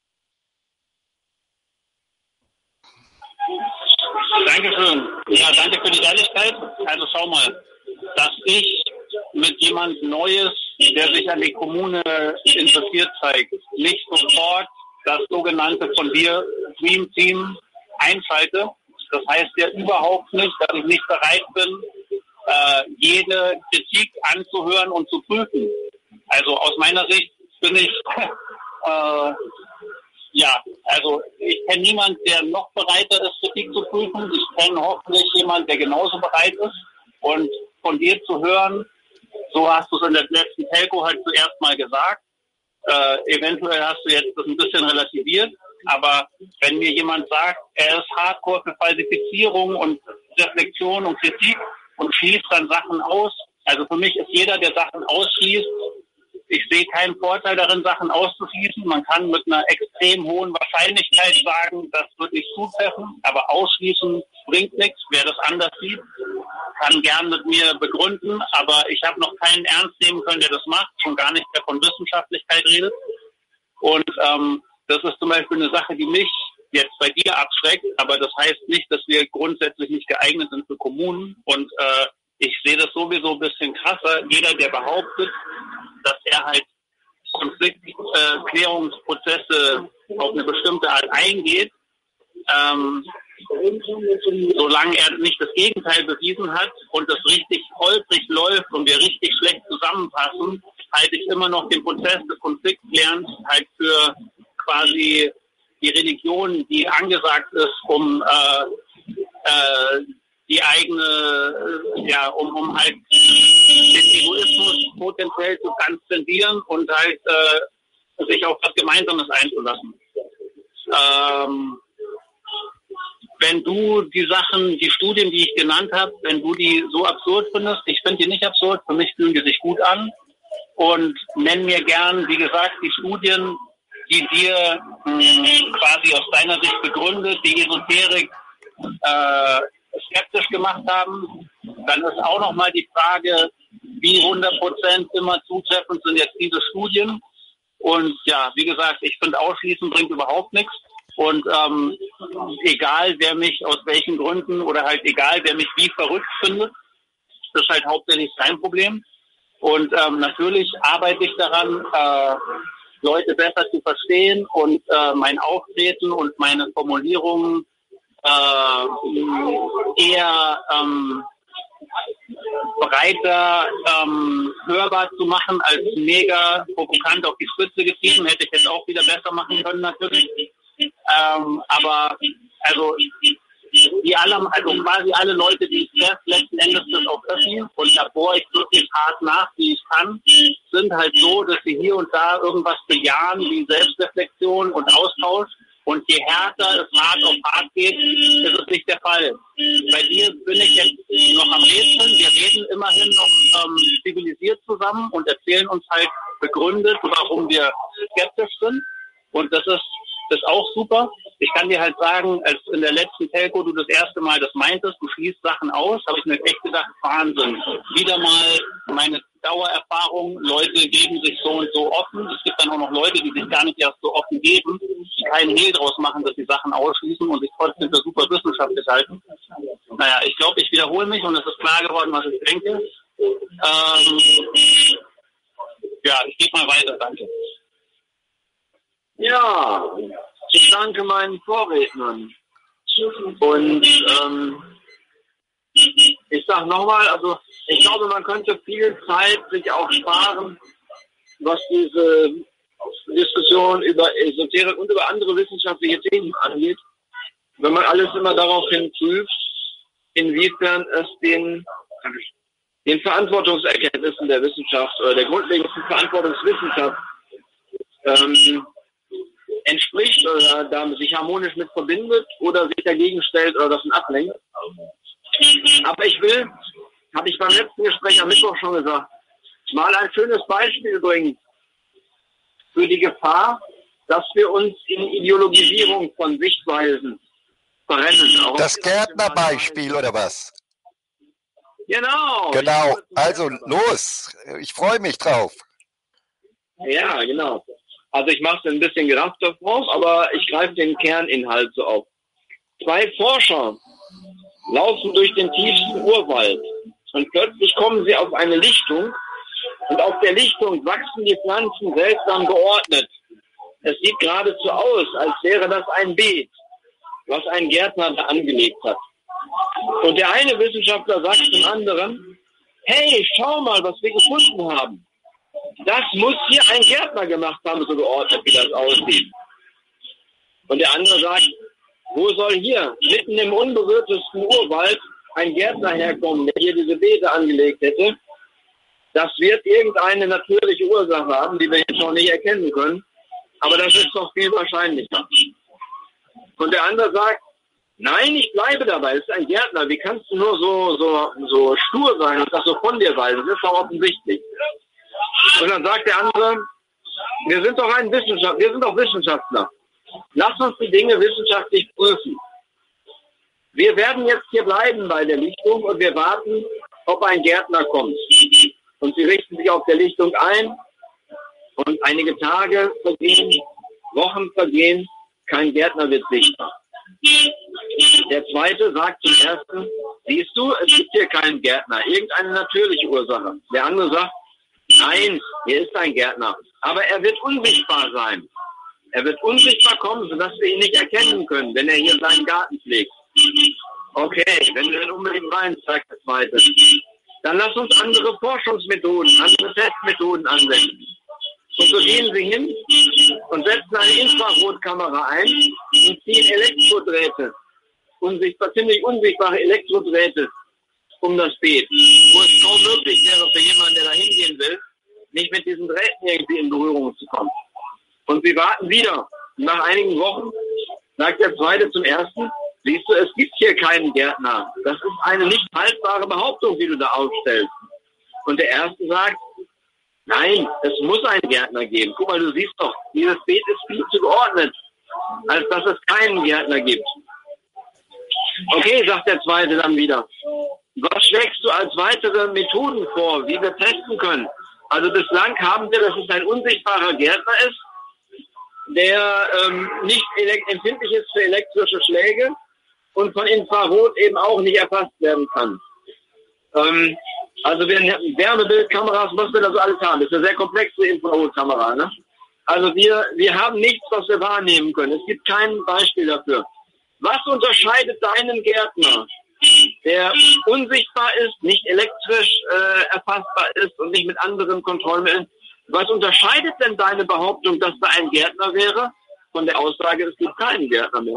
Dankeschön. Ja, danke für die Ehrlichkeit. Also schau mal, dass ich mit jemand Neues, der sich an die Kommune interessiert zeigt, nicht sofort das sogenannte von dir Dream Team einschalte. Das heißt ja überhaupt nicht, dass ich nicht bereit bin, äh, jede Kritik anzuhören und zu prüfen. Also aus meiner Sicht bin ich äh, ja, also ich kenne niemanden, der noch bereiter ist, Kritik zu prüfen. Ich kenne hoffentlich jemanden, der genauso bereit ist. Und von dir zu hören, so hast du es in der letzten Telco halt zuerst mal gesagt. Äh, eventuell hast du jetzt das ein bisschen relativiert. Aber wenn mir jemand sagt, er ist hardcore für Falsifizierung und Reflexion und Kritik und schließt dann Sachen aus. Also für mich ist jeder, der Sachen ausschließt, ich sehe keinen Vorteil darin, Sachen auszuschließen. Man kann mit einer extrem hohen Wahrscheinlichkeit sagen, das wird nicht zutreffen, aber ausschließen bringt nichts. Wer das anders sieht, kann gern mit mir begründen, aber ich habe noch keinen ernst nehmen können, der das macht, schon gar nicht, der von Wissenschaftlichkeit redet. Und ähm, das ist zum Beispiel eine Sache, die mich jetzt bei dir abschreckt, aber das heißt nicht, dass wir grundsätzlich nicht geeignet sind für Kommunen. Und äh, ich sehe das sowieso ein bisschen krasser. Jeder, der behauptet, dass er halt Konfliktklärungsprozesse äh, auf eine bestimmte Art eingeht, ähm, solange er nicht das Gegenteil bewiesen hat und das richtig holprig läuft und wir richtig schlecht zusammenpassen, halte ich immer noch den Prozess des Konfliktklärens halt für quasi die Religion, die angesagt ist, um äh, äh, die eigene, ja, um, um halt den Egoismus potenziell zu transzendieren und halt äh, sich auf was Gemeinsames einzulassen. Ähm, wenn du die Sachen, die Studien, die ich genannt habe, wenn du die so absurd findest, ich finde die nicht absurd, für mich fühlen die sich gut an und nenn mir gern, wie gesagt, die Studien, die dir mh, quasi aus deiner Sicht begründet, die Esoterik äh, skeptisch gemacht haben. Dann ist auch nochmal die Frage, wie hundert Prozent immer zutreffend sind jetzt diese Studien. Und ja, wie gesagt, ich finde, ausschließen bringt überhaupt nichts. Und ähm, egal, wer mich aus welchen Gründen oder halt egal, wer mich wie verrückt findet, das ist halt hauptsächlich sein Problem. Und ähm, natürlich arbeite ich daran, äh, Leute besser zu verstehen und äh, mein Auftreten und meine Formulierungen äh, eher ähm, breiter ähm, hörbar zu machen als mega provokant auf die Spitze getrieben. Hätte ich jetzt auch wieder besser machen können natürlich. Ähm, aber also die alle, also quasi alle Leute, die ich treffe, letzten Endes das auch öffnen und da bohre ich wirklich hart nach, wie ich kann, sind halt so, dass sie hier und da irgendwas bejahen wie Selbstreflexion und Austausch. Und je härter es hart auf hart geht, ist es nicht der Fall. Bei dir bin ich jetzt noch am Rätseln. Wir reden immerhin noch ähm, zivilisiert zusammen und erzählen uns halt begründet, warum wir skeptisch sind. Und das ist das ist auch super. Ich kann dir halt sagen, als in der letzten Telco du das erste Mal das meintest, du schließt Sachen aus, habe ich mir echt gedacht, Wahnsinn. Wieder mal meine Dauererfahrung, Leute geben sich so und so offen. Es gibt dann auch noch Leute, die sich gar nicht erst so offen geben, die keinen Hehl draus machen, dass sie Sachen ausschließen und sich trotzdem für super wissenschaftlich halten. Naja, ich glaube, ich wiederhole mich und es ist klar geworden, was ich denke. Ähm, ja, ich gebe mal weiter, danke. Ja, ich danke meinen Vorrednern. Und ähm, ich sage nochmal, also ich glaube, man könnte viel Zeit sich auch sparen, was diese Diskussion über Esoterik und über andere wissenschaftliche Themen angeht, wenn man alles immer daraufhin prüft, inwiefern es den, den Verantwortungserkenntnissen der Wissenschaft oder der grundlegenden Verantwortungswissenschaft ähm, entspricht oder da sich harmonisch mit verbindet oder sich dagegen stellt oder davon ablenkt. Aber ich will, habe ich beim letzten Gespräch am Mittwoch schon gesagt, mal ein schönes Beispiel bringen für die Gefahr, dass wir uns in Ideologisierung von Sichtweisen verrennen. Auch das Gärtnerbeispiel oder was? Genau. Genau, also los, ich freue mich drauf. Ja, genau. Also ich mache es ein bisschen geraffter drauf, aber ich greife den Kerninhalt so auf. Zwei Forscher laufen durch den tiefsten Urwald und plötzlich kommen sie auf eine Lichtung und auf der Lichtung wachsen die Pflanzen seltsam geordnet. Es sieht geradezu aus, als wäre das ein Beet, was ein Gärtner da angelegt hat. Und der eine Wissenschaftler sagt zum anderen, hey, schau mal, was wir gefunden haben. Das muss hier ein Gärtner gemacht haben, so geordnet, wie das aussieht. Und der andere sagt, wo soll hier, mitten im unberührtesten Urwald, ein Gärtner herkommen, der hier diese Beete angelegt hätte? Das wird irgendeine natürliche Ursache haben, die wir jetzt noch nicht erkennen können. Aber das ist doch viel wahrscheinlicher. Und der andere sagt, nein, ich bleibe dabei, es ist ein Gärtner. Wie kannst du nur so, so, so stur sein und das so von dir weisen? Das ist doch offensichtlich. Und dann sagt der andere, wir sind doch ein Wissenschaftler, wir sind doch Wissenschaftler. Lass uns die Dinge wissenschaftlich prüfen. Wir werden jetzt hier bleiben bei der Lichtung und wir warten, ob ein Gärtner kommt. Und sie richten sich auf der Lichtung ein und einige Tage vergehen, Wochen vergehen, kein Gärtner wird sichtbar. Der zweite sagt zum ersten, siehst du, es gibt hier keinen Gärtner, irgendeine natürliche Ursache. Der andere sagt, nein, hier ist ein Gärtner, aber er wird unsichtbar sein. Er wird unsichtbar kommen, sodass wir ihn nicht erkennen können, wenn er hier seinen Garten pflegt. Okay, wenn du ihn unbedingt rein, sagt der zweite. Dann lass uns andere Forschungsmethoden, andere Testmethoden anwenden. Und so gehen sie hin und setzen eine Infrarotkamera ein und ziehen Elektrodrähte, unsichtbar, ziemlich unsichtbare Elektrodrähte um das Beet, wo es kaum möglich wäre für jemanden, der da hingehen will, nicht mit diesen Drähten irgendwie in Berührung zu kommen. Und sie warten wieder. Nach einigen Wochen sagt der Zweite zum Ersten, siehst du, es gibt hier keinen Gärtner. Das ist eine nicht haltbare Behauptung, die du da aufstellst. Und der Erste sagt, nein, es muss einen Gärtner geben. Guck mal, du siehst doch, dieses Beet ist viel zu geordnet, als dass es keinen Gärtner gibt. Okay, sagt der Zweite dann wieder. Was schlägst du als weitere Methoden vor, wie wir testen können? Also bislang haben wir, dass es ein unsichtbarer Gärtner ist, der ähm, nicht empfindlich ist für elektrische Schläge und von Infrarot eben auch nicht erfasst werden kann. Ähm, also wir haben Wärmebildkameras, was wir da so alles haben. Das ist eine sehr komplexe Infrarotkamera, ne? Also wir, wir haben nichts, was wir wahrnehmen können. Es gibt kein Beispiel dafür. Was unterscheidet deinen Gärtner, der unsichtbar ist, nicht elektrisch äh, erfassbar ist und nicht mit anderen Kontrollmitteln? Was unterscheidet denn deine Behauptung, dass da ein Gärtner wäre, von der Aussage, es gibt keinen Gärtner mehr?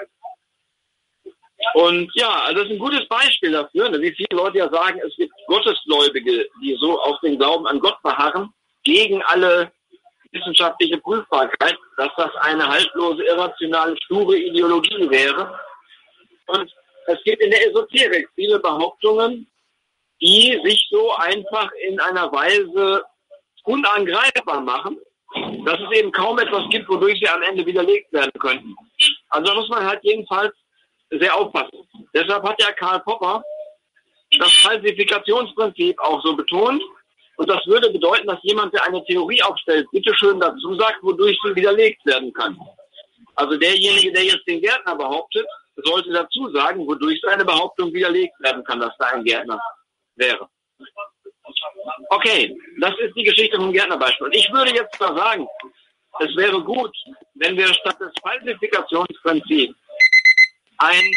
Und ja, also das ist ein gutes Beispiel dafür, wie viele Leute ja sagen, es gibt Gottesgläubige, die so auf den Glauben an Gott beharren, gegen alle wissenschaftliche Prüfbarkeit, dass das eine haltlose, irrationale, sture Ideologie wäre. Und es gibt in der Esoterik viele Behauptungen, die sich so einfach in einer Weise unangreifbar machen, dass es eben kaum etwas gibt, wodurch sie am Ende widerlegt werden könnten. Also da muss man halt jedenfalls sehr aufpassen. Deshalb hat ja Karl Popper das Falsifikationsprinzip auch so betont. Und das würde bedeuten, dass jemand, der eine Theorie aufstellt, bitteschön dazu sagt, wodurch sie widerlegt werden kann. Also derjenige, der jetzt den Gärtner behauptet, sollte dazu sagen, wodurch seine Behauptung widerlegt werden kann, dass da ein Gärtner wäre. Okay, das ist die Geschichte vom Gärtnerbeispiel. Und ich würde jetzt mal sagen, es wäre gut, wenn wir statt des Falsifikationsprinzips ein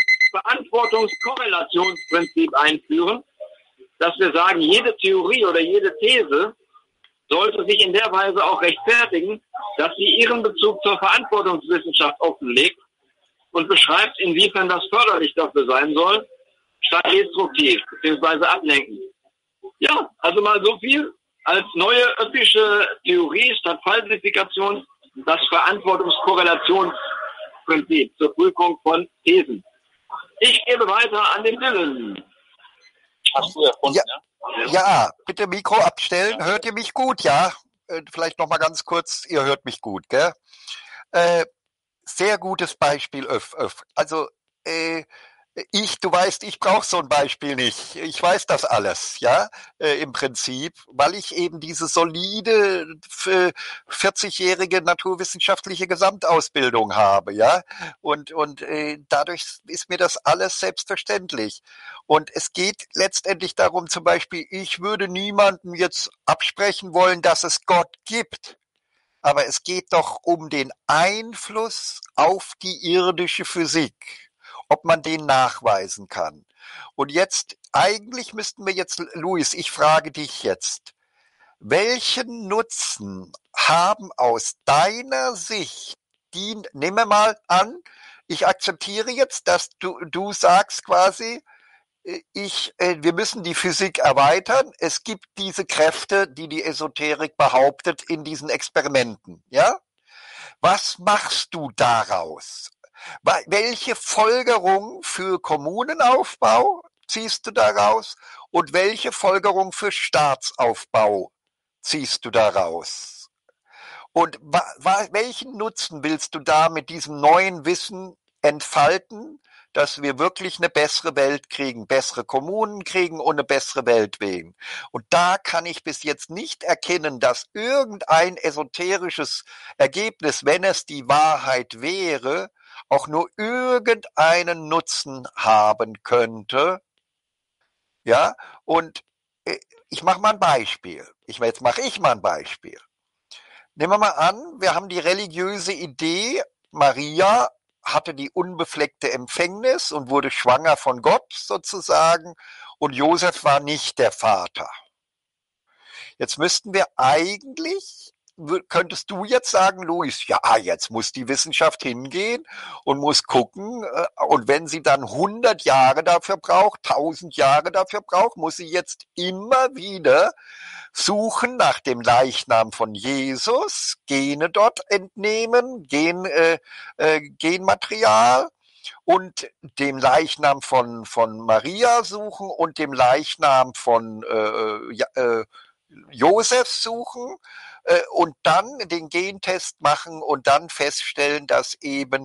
Verantwortungskorrelationsprinzip einführen, dass wir sagen, jede Theorie oder jede These sollte sich in der Weise auch rechtfertigen, dass sie ihren Bezug zur Verantwortungswissenschaft offenlegt und beschreibt, inwiefern das förderlich dafür sein soll, statt destruktiv bzw. ablenkend. Ja, also mal so viel als neue öppische Theorie statt Falsifikation, das Verantwortungskorrelationsprinzip zur Prüfung von Thesen. Ich gebe weiter an den Dylan. Hast du erfunden, Ja, ja? ja, bitte Mikro abstellen. Hört ihr mich gut, ja? Äh, Vielleicht noch mal ganz kurz, ihr hört mich gut, gell? Äh, sehr gutes Beispiel, Öff, Öff. Also, äh, ich, du weißt, ich brauche so ein Beispiel nicht. Ich weiß das alles, ja, äh, im Prinzip, weil ich eben diese solide f- vierzigjährige naturwissenschaftliche Gesamtausbildung habe, ja, und und äh, dadurch ist mir das alles selbstverständlich. Und es geht letztendlich darum, zum Beispiel, ich würde niemandem jetzt absprechen wollen, dass es Gott gibt. Aber es geht doch um den Einfluss auf die irdische Physik, ob man den nachweisen kann. Und jetzt, eigentlich müssten wir jetzt, Luis, ich frage dich jetzt, welchen Nutzen haben aus deiner Sicht die, nehmen wir mal an, ich akzeptiere jetzt, dass du, du sagst quasi, ich, äh, wir müssen die Physik erweitern. Es gibt diese Kräfte, die die Esoterik behauptet in diesen Experimenten. Ja? Was machst du daraus? Welche Folgerung für Kommunenaufbau ziehst du daraus? Und welche Folgerung für Staatsaufbau ziehst du daraus? Und welchen Nutzen willst du da mit diesem neuen Wissen entfalten, dass wir wirklich eine bessere Welt kriegen, bessere Kommunen kriegen und eine bessere Welt wählen? Und da kann ich bis jetzt nicht erkennen, dass irgendein esoterisches Ergebnis, wenn es die Wahrheit wäre, auch nur irgendeinen Nutzen haben könnte. Ja, und ich mache mal ein Beispiel. Ich, jetzt mache ich mal ein Beispiel. Nehmen wir mal an, wir haben die religiöse Idee, Maria hatte die unbefleckte Empfängnis und wurde schwanger von Gott sozusagen und Josef war nicht der Vater. Jetzt müssten wir eigentlich, könntest du jetzt sagen, Luis, ja, jetzt muss die Wissenschaft hingehen und muss gucken, und wenn sie dann hundert Jahre dafür braucht, tausend Jahre dafür braucht, muss sie jetzt immer wieder suchen nach dem Leichnam von Jesus, Gene dort entnehmen, Gen, äh, äh, Genmaterial und dem Leichnam von, von Maria suchen und dem Leichnam von äh, ja, äh, Josef suchen äh, und dann den Gentest machen und dann feststellen, dass eben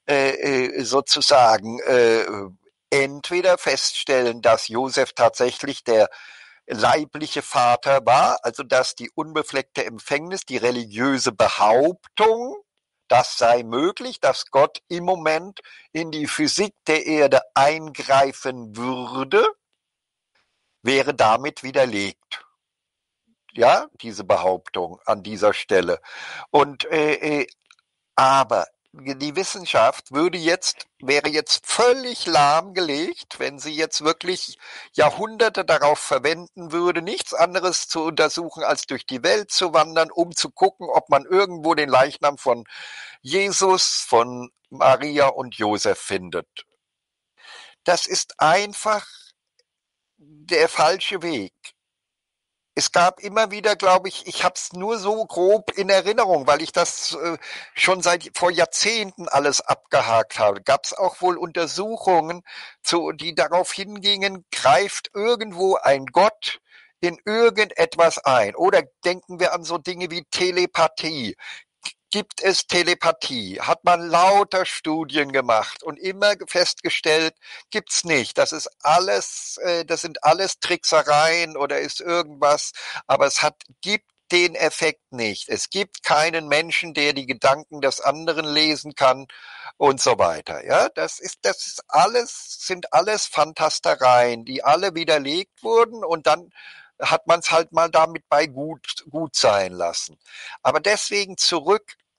äh, sozusagen äh, entweder feststellen, dass Josef tatsächlich der leibliche Vater war, also dass die unbefleckte Empfängnis, die religiöse Behauptung, das sei möglich, dass Gott im Moment in die Physik der Erde eingreifen würde, wäre damit widerlegt. Ja, diese Behauptung an dieser Stelle. Und äh, aber die Wissenschaft würde jetzt, wäre jetzt völlig lahmgelegt, wenn sie jetzt wirklich Jahrhunderte darauf verwenden würde, nichts anderes zu untersuchen, als durch die Welt zu wandern, um zu gucken, ob man irgendwo den Leichnam von Jesus, von Maria und Josef findet. Das ist einfach der falsche Weg. Es gab immer wieder, glaube ich, ich habe es nur so grob in Erinnerung, weil ich das äh, schon seit vor Jahrzehnten alles abgehakt habe. Gab es auch wohl Untersuchungen, zu, die darauf hingingen, greift irgendwo ein Gott in irgendetwas ein? Oder denken wir an so Dinge wie Telepathie. Gibt es Telepathie? Hat man lauter Studien gemacht und immer festgestellt, gibt's nicht. Das ist alles, äh, das sind alles Tricksereien oder ist irgendwas, aber es hat, gibt den Effekt nicht. Es gibt keinen Menschen, der die Gedanken des anderen lesen kann und so weiter. Ja, das ist, das ist alles, sind alles Fantastereien, die alle widerlegt wurden und dann hat man es halt mal damit bei gut, gut sein lassen. Aber deswegen zurück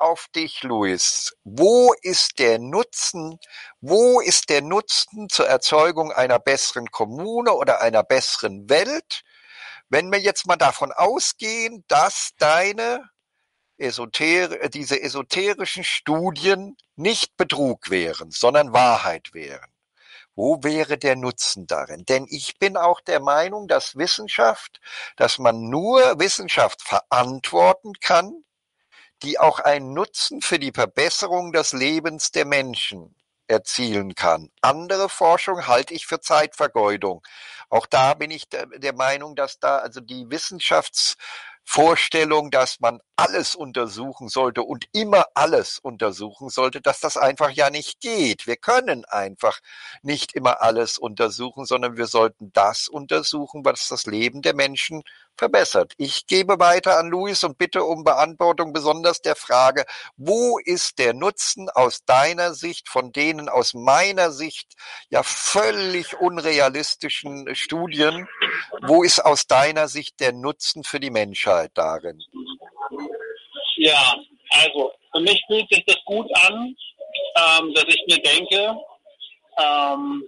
auf dich, Luis. Wo ist der Nutzen, wo ist der Nutzen zur Erzeugung einer besseren Kommune oder einer besseren Welt, wenn wir jetzt mal davon ausgehen, dass deine Esoter- diese esoterischen Studien nicht Betrug wären, sondern Wahrheit wären? Wo wäre der Nutzen darin? Denn ich bin auch der Meinung, dass Wissenschaft, dass man nur Wissenschaft verantworten kann, die auch einen Nutzen für die Verbesserung des Lebens der Menschen erzielen kann. Andere Forschung halte ich für Zeitvergeudung. Auch da bin ich der, der Meinung, dass da also die Wissenschaftsvorstellung, dass man alles untersuchen sollte und immer alles untersuchen sollte, dass das einfach ja nicht geht. Wir können einfach nicht immer alles untersuchen, sondern wir sollten das untersuchen, was das Leben der Menschen verbessert. Ich gebe weiter an Luis und bitte um Beantwortung besonders der Frage, wo ist der Nutzen aus deiner Sicht von denen aus meiner Sicht ja völlig unrealistischen Studien? Wo ist aus deiner Sicht der Nutzen für die Menschheit darin? Ja, also für mich fühlt sich das gut an, ähm, dass ich mir denke, ähm,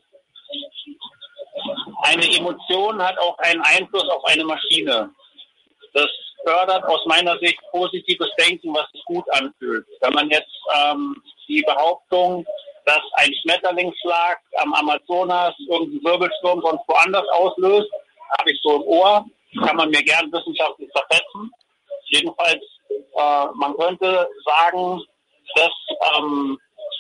eine Emotion hat auch einen Einfluss auf eine Maschine. Das fördert aus meiner Sicht positives Denken, was sich gut anfühlt. Wenn man jetzt ähm, die Behauptung, dass ein Schmetterlingsschlag am Amazonas irgendeinen Wirbelsturm sonst woanders auslöst, habe ich so im Ohr, kann man mir gern wissenschaftlich zerfetzen. Jedenfalls, äh, man könnte sagen, das ähm,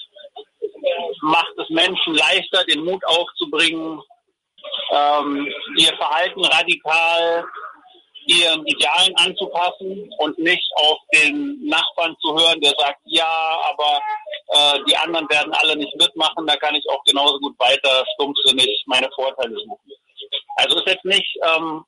macht es Menschen leichter, den Mut aufzubringen, ähm, ihr Verhalten radikal ihren Idealen anzupassen und nicht auf den Nachbarn zu hören, der sagt, ja, aber äh, die anderen werden alle nicht mitmachen, da kann ich auch genauso gut weiter stumpfsinnig meine Vorteile suchen. Also ist jetzt nicht ähm,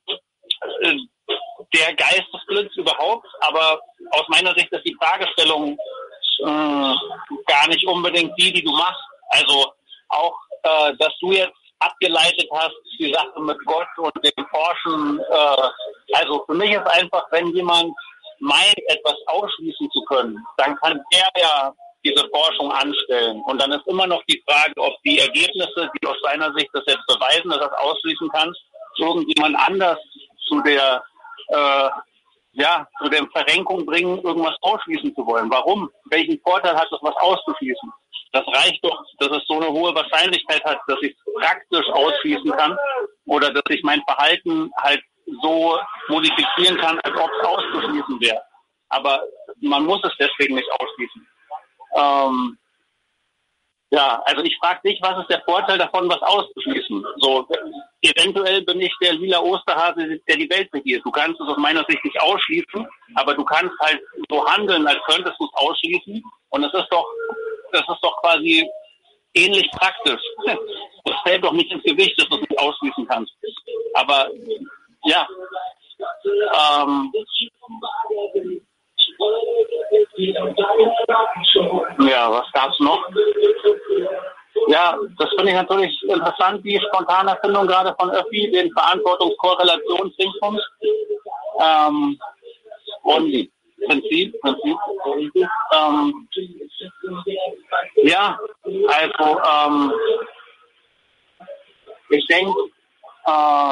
der Geistesblitz überhaupt, aber aus meiner Sicht ist die Fragestellung äh, gar nicht unbedingt die, die du machst. Also auch, äh, dass du jetzt abgeleitet hast, die Sache mit Gott und dem Forschen. Äh, also für mich ist einfach, wenn jemand meint, etwas ausschließen zu können, dann kann er ja diese Forschung anstellen. Und dann ist immer noch die Frage, ob die Ergebnisse, die aus seiner Sicht das jetzt beweisen, dass er das ausschließen kann, irgendjemand anders zu der äh, ja, zu der Verrenkung bringen, irgendwas ausschließen zu wollen. Warum? Welchen Vorteil hat es, was auszuschließen? Das reicht doch, dass es so eine hohe Wahrscheinlichkeit hat, dass ich es praktisch ausschließen kann oder dass ich mein Verhalten halt so modifizieren kann, als ob es auszuschließen wäre. Aber man muss es deswegen nicht ausschließen. Ähm, ja, also ich frage dich, was ist der Vorteil davon, was auszuschließen? So, eventuell bin ich der lila Osterhase, der die Welt regiert. Du kannst es aus meiner Sicht nicht ausschließen, aber du kannst halt so handeln, als könntest du es ausschließen. Und es ist doch, das ist doch quasi ähnlich praktisch. Es fällt doch nicht ins Gewicht, dass du es nicht ausschließen kannst. Aber ja, ähm, ja, was gab's noch? Ja, das finde ich natürlich interessant, die spontane Erfindung gerade von Öffi, den Verantwortungskorrelationsdingsbums. Ähm, und Prinzip, Prinzip. Ähm, ja, also ähm, ich denke, äh,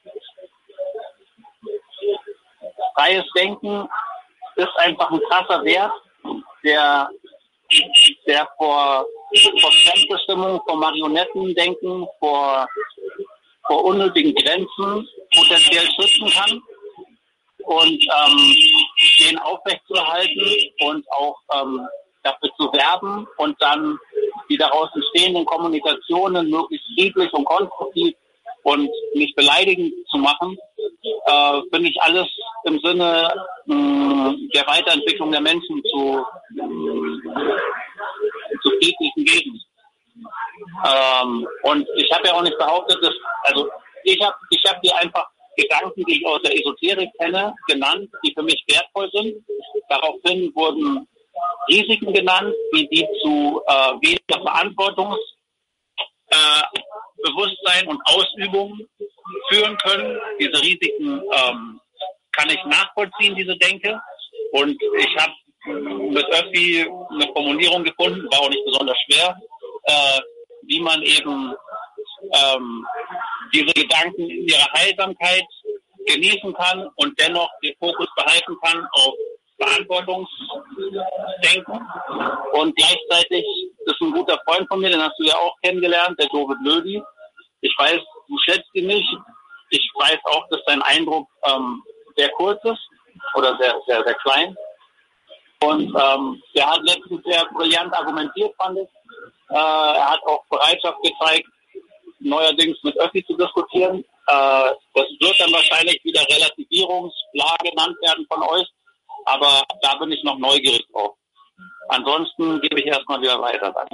freies Denken ist einfach ein krasser Wert, der, der vor, vor Fremdbestimmung, vor Marionettendenken, vor, vor unnötigen Grenzen potenziell schützen kann und ähm, den aufrechtzuerhalten und auch ähm, dafür zu werben und dann die daraus entstehenden Kommunikationen möglichst friedlich und konstruktiv und nicht beleidigend zu machen, äh, finde ich alles im Sinne mh, der Weiterentwicklung der Menschen zu, mh, zu friedlichen Wesen. Ähm, und ich habe ja auch nicht behauptet, dass, also ich habe ich hab dir einfach Gedanken, die ich aus der Esoterik kenne, genannt, die für mich wertvoll sind. Daraufhin wurden Risiken genannt, wie die zu äh, weniger Verantwortungs äh, Bewusstsein und Ausübung führen können. Diese Risiken ähm, kann ich nachvollziehen, diese Denke. Und ich habe mit Öffi eine Formulierung gefunden, war auch nicht besonders schwer, äh, wie man eben ähm, diese Gedanken in ihrer Heilsamkeit genießen kann und dennoch den Fokus behalten kann auf Verantwortungsdenken. Und gleichzeitig ist ein guter Freund von mir, den hast du ja auch kennengelernt, der David Lödi. Ich weiß, du schätzt ihn nicht. Ich weiß auch, dass dein Eindruck ähm, sehr kurz ist oder sehr, sehr, sehr klein. Und ähm, der hat letztens sehr brillant argumentiert, fand ich. Äh, er hat auch Bereitschaft gezeigt, neuerdings mit Öffi zu diskutieren. Äh, das wird dann wahrscheinlich wieder Relativierungs-, bla genannt werden von euch. Aber da bin ich noch neugierig drauf. Ansonsten gebe ich erstmal wieder weiter. Danke.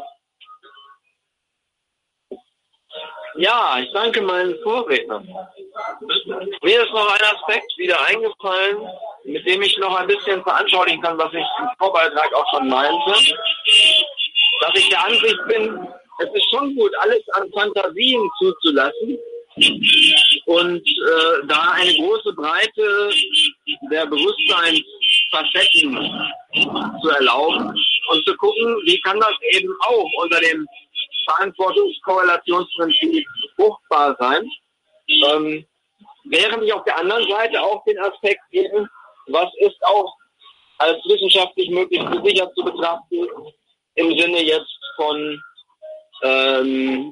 Ja, ich danke meinen Vorrednern. Mir ist noch ein Aspekt wieder eingefallen, mit dem ich noch ein bisschen veranschaulichen kann, was ich im Vorbeitrag auch schon meinte. Dass ich der Ansicht bin, es ist schon gut, alles an Fantasien zuzulassen und äh, da eine große Breite der Bewusstseinsfacetten zu erlauben und zu gucken, wie kann das eben auch unter dem Verantwortungskorrelationsprinzip fruchtbar sein, ähm, während ich auf der anderen Seite auch den Aspekt eben, was ist auch als wissenschaftlich möglichst gesichert zu betrachten, im Sinne jetzt von ähm,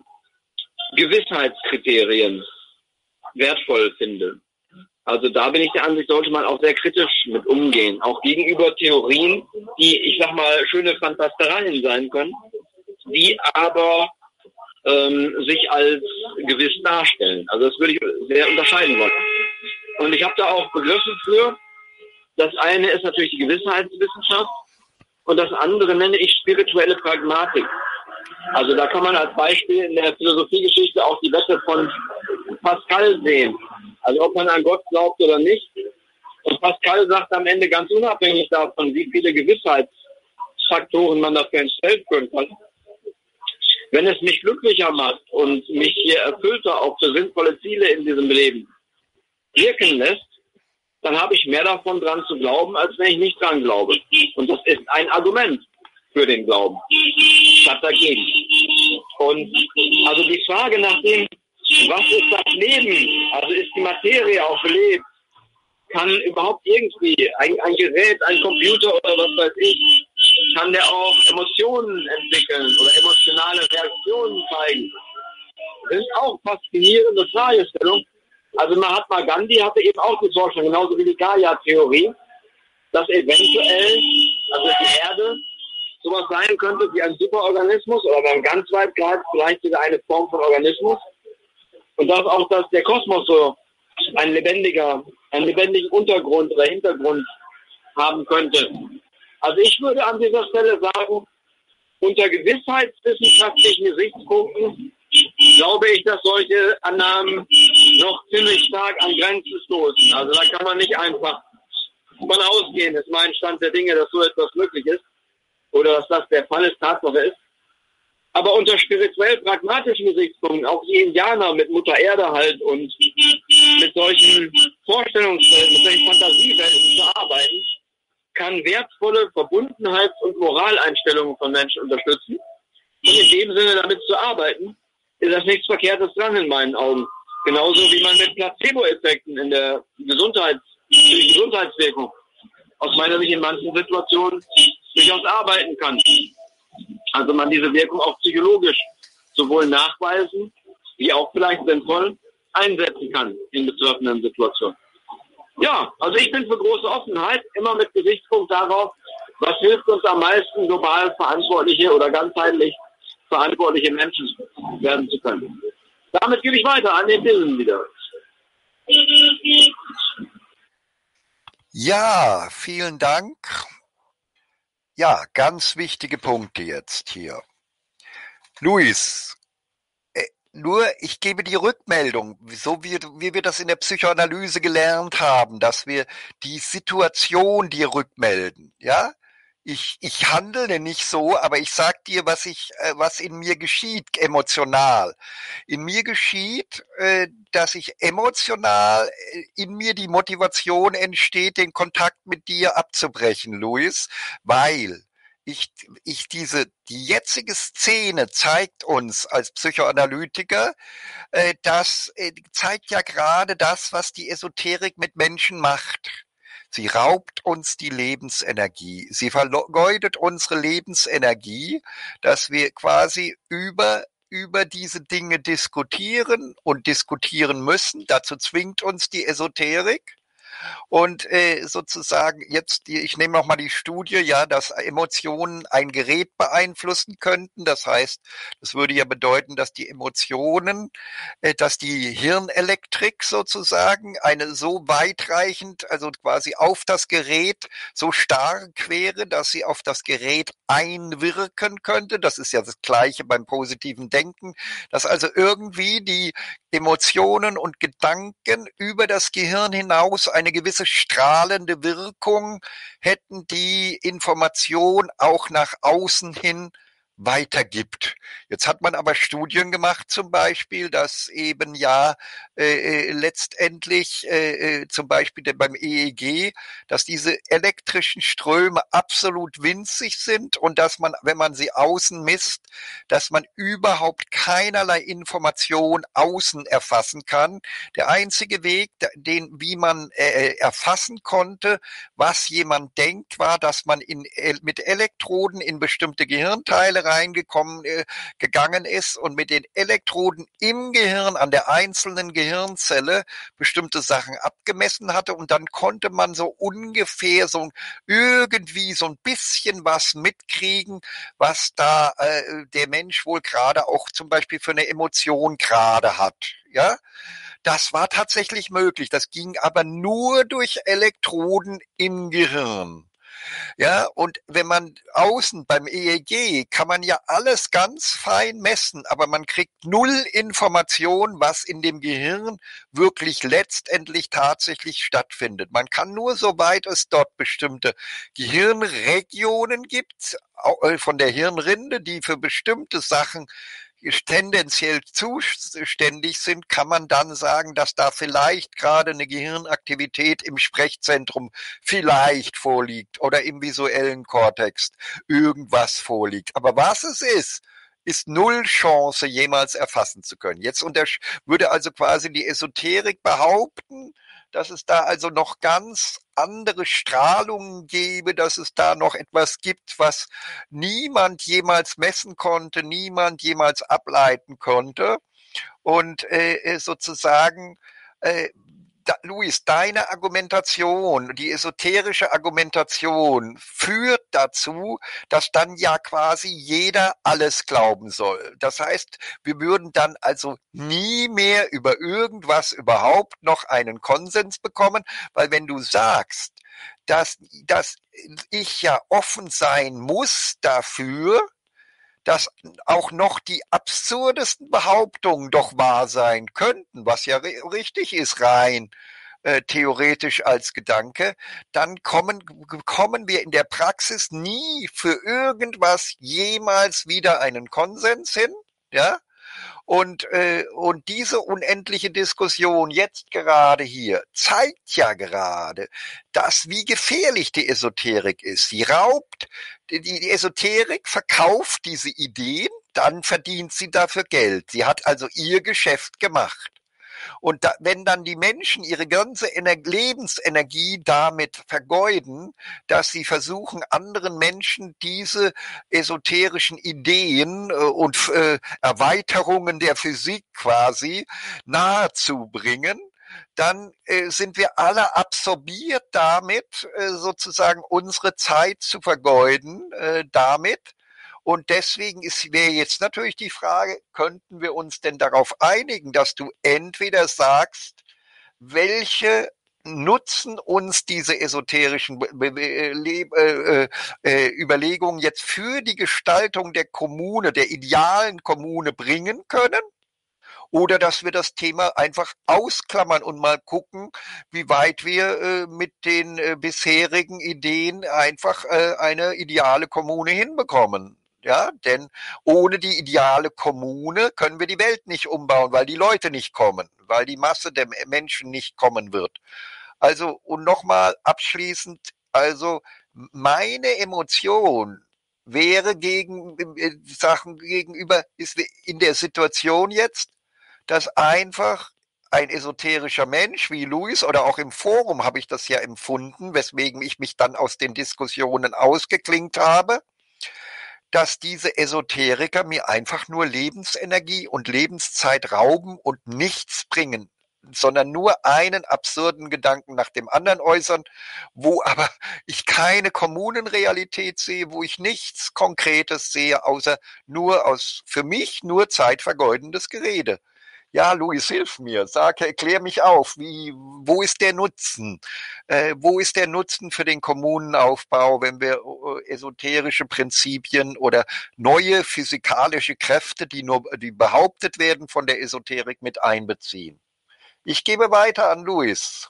Gewissheitskriterien wertvoll finde. Also da bin ich der Ansicht, sollte man auch sehr kritisch mit umgehen, auch gegenüber Theorien, die, ich sag mal, schöne Fantastereien sein können, die aber ähm, sich als gewiss darstellen. Also das würde ich sehr unterscheiden wollen. Und ich habe da auch Begriffe für. Das eine ist natürlich die Gewissheitswissenschaft und das andere nenne ich spirituelle Pragmatik. Also da kann man als Beispiel in der Philosophiegeschichte auch die Wette von Pascal sehen. Also ob man an Gott glaubt oder nicht. Und Pascal sagt am Ende ganz unabhängig davon, wie viele Gewissheitsfaktoren man dafür entstellt können kann. Wenn es mich glücklicher macht und mich hier erfüllter auch für sinnvolle Ziele in diesem Leben wirken lässt, dann habe ich mehr davon dran zu glauben, als wenn ich nicht dran glaube. Und das ist ein Argument für den Glauben, statt dagegen. Und also die Frage nach dem, was ist das Leben? Also ist die Materie auch belebt? Kann überhaupt irgendwie ein, ein Gerät, ein Computer oder was weiß ich, kann der auch Emotionen entwickeln oder emotionale Reaktionen zeigen? Das ist auch faszinierende Fragestellung. Also Mahatma Gandhi hatte eben auch die Vorstellung, genauso wie die Gaia-Theorie, dass eventuell, also die Erde, sowas sein könnte wie ein Superorganismus oder dann ganz weit greift vielleicht sogar eine Form von Organismus. Und dass auch dass der Kosmos so ein lebendiger, einen lebendigen Untergrund oder Hintergrund haben könnte. Also ich würde an dieser Stelle sagen, unter gewissheitswissenschaftlichen Gesichtspunkten glaube ich, dass solche Annahmen noch ziemlich stark an Grenzen stoßen. Also da kann man nicht einfach von ausgehen, ist mein Stand der Dinge, dass so etwas möglich ist oder dass das der Fall ist, Tatsache ist. Aber unter spirituell-pragmatischen Gesichtspunkten, auch die Indianer mit Mutter Erde halt und mit solchen Vorstellungswelten, mit solchen Fantasiewelten zu arbeiten, kann wertvolle Verbundenheits- und Moraleinstellungen von Menschen unterstützen. Und in dem Sinne damit zu arbeiten, ist das nichts Verkehrtes dran in meinen Augen. Genauso wie man mit Placebo-Effekten in der Gesundheits, die Gesundheitswirkung aus meiner Sicht in manchen Situationen durchaus arbeiten kann. Also man diese Wirkung auch psychologisch sowohl nachweisen, wie auch vielleicht sinnvoll einsetzen kann in betreffenden Situationen. Ja, also ich bin für große Offenheit, immer mit Gesichtspunkt darauf, was hilft uns am meisten, global verantwortliche oder ganzheitlich verantwortliche Menschen werden zu können. Damit gebe ich weiter an den Bilden wieder. Ja, vielen Dank. Ja, ganz wichtige Punkte jetzt hier. Luis, äh, nur ich gebe die Rückmeldung, so wie, wie wir das in der Psychoanalyse gelernt haben, dass wir die Situation dir rückmelden, ja? Ich, ich handle nicht so, aber ich sag dir, was ich, äh, was in mir geschieht, emotional. In mir geschieht, äh, dass ich emotional äh, in mir die Motivation entsteht, den Kontakt mit dir abzubrechen, Luis, weil ich, ich diese, die jetzige Szene zeigt uns als Psychoanalytiker, äh, das äh, zeigt ja gerade das, was die Esoterik mit Menschen macht. Sie raubt uns die Lebensenergie. Sie vergeudet unsere Lebensenergie, dass wir quasi über über diese Dinge diskutieren und diskutieren müssen. Dazu zwingt uns die Esoterik. Und äh, sozusagen jetzt, die, ich nehme noch mal die Studie, ja, dass Emotionen ein Gerät beeinflussen könnten. Das heißt, das würde ja bedeuten, dass die Emotionen, äh, dass die Hirnelektrik sozusagen eine so weitreichend, also quasi auf das Gerät so stark wäre, dass sie auf das Gerät einwirken könnte. Das ist ja das Gleiche beim positiven Denken, dass also irgendwie die Emotionen und Gedanken über das Gehirn hinaus eine gewisse strahlende Wirkung hätten, die Information auch nach außen hin weitergibt. Jetzt hat man aber Studien gemacht, zum Beispiel, dass eben ja äh, letztendlich äh, äh, zum Beispiel beim E E G, dass diese elektrischen Ströme absolut winzig sind und dass man, wenn man sie außen misst, dass man überhaupt keinerlei Information außen erfassen kann. Der einzige Weg, den, wie man äh, erfassen konnte, was jemand denkt, war, dass man in, mit Elektroden in bestimmte Gehirnteile reingekommen äh, gegangen ist und mit den Elektroden im Gehirn an der einzelnen Gehirnzelle bestimmte Sachen abgemessen hatte und dann konnte man so ungefähr so irgendwie so ein bisschen was mitkriegen, was da äh, der Mensch wohl gerade auch zum Beispiel für eine Emotion gerade hat. Ja, das war tatsächlich möglich. Das ging aber nur durch Elektroden im Gehirn. Ja, und wenn man außen beim E E G kann man ja alles ganz fein messen, aber man kriegt null Information, was in dem Gehirn wirklich letztendlich tatsächlich stattfindet. Man kann nur, soweit es dort bestimmte Gehirnregionen gibt, von der Hirnrinde, die für bestimmte Sachen tendenziell zuständig sind, kann man dann sagen, dass da vielleicht gerade eine Gehirnaktivität im Sprechzentrum vielleicht vorliegt oder im visuellen Kortex irgendwas vorliegt. Aber was es ist, ist null Chance, jemals erfassen zu können. Jetzt unter, würde also quasi die Esoterik behaupten, dass es da also noch ganz andere Strahlungen gäbe, dass es da noch etwas gibt, was niemand jemals messen konnte, niemand jemals ableiten konnte. Und äh, sozusagen, äh, da, Luis, deine Argumentation, die esoterische Argumentation führt dazu, dass dann ja quasi jeder alles glauben soll. Das heißt, wir würden dann also nie mehr über irgendwas überhaupt noch einen Konsens bekommen, weil wenn du sagst, dass, dass ich ja offen sein muss dafür, dass auch noch die absurdesten Behauptungen doch wahr sein könnten, was ja richtig ist, rein äh, theoretisch als Gedanke, dann kommen, kommen wir in der Praxis nie für irgendwas jemals wieder einen Konsens hin, ja? Und, äh, und diese unendliche Diskussion jetzt gerade hier zeigt ja gerade, dass wie gefährlich die Esoterik ist. Sie raubt, die, die Esoterik verkauft diese Ideen, dann verdient sie dafür Geld. Sie hat also ihr Geschäft gemacht. Und da, wenn dann die Menschen ihre ganze Ener- Lebensenergie damit vergeuden, dass sie versuchen, anderen Menschen diese esoterischen Ideen äh, und äh, Erweiterungen der Physik quasi nahezubringen, dann äh, sind wir alle absorbiert damit, äh, sozusagen unsere Zeit zu vergeuden äh, damit. Und deswegen ist, wäre jetzt natürlich die Frage, könnten wir uns denn darauf einigen, dass du entweder sagst, welche nutzen uns diese esoterischen äh, äh, Überlegungen jetzt für die Gestaltung der Kommune, der idealen Kommune bringen können? oder dass wir das Thema einfach ausklammern und mal gucken, wie weit wir äh, mit den äh, bisherigen Ideen einfach äh, eine ideale Kommune hinbekommen. Ja, denn ohne die ideale Kommune können wir die Welt nicht umbauen, weil die Leute nicht kommen, weil die Masse der Menschen nicht kommen wird. Also, und nochmal abschließend, also meine Emotion wäre gegen äh, Sachen gegenüber, ist in der Situation jetzt, dass einfach ein esoterischer Mensch wie Luis oder auch im Forum habe ich das ja empfunden, weswegen ich mich dann aus den Diskussionen ausgeklinkt habe, dass diese Esoteriker mir einfach nur Lebensenergie und Lebenszeit rauben und nichts bringen, sondern nur einen absurden Gedanken nach dem anderen äußern, wo aber ich keine Kommunenrealität sehe, wo ich nichts Konkretes sehe, außer nur aus, für mich nur zeitvergeudendes Gerede. Ja, Luis, hilf mir, sag, erklär mich auf, wie, wo ist der Nutzen? Äh, wo ist der Nutzen für den Kommunenaufbau, wenn wir äh, esoterische Prinzipien oder neue physikalische Kräfte, die nur, die behauptet werden von der Esoterik, mit einbeziehen? Ich gebe weiter an Luis.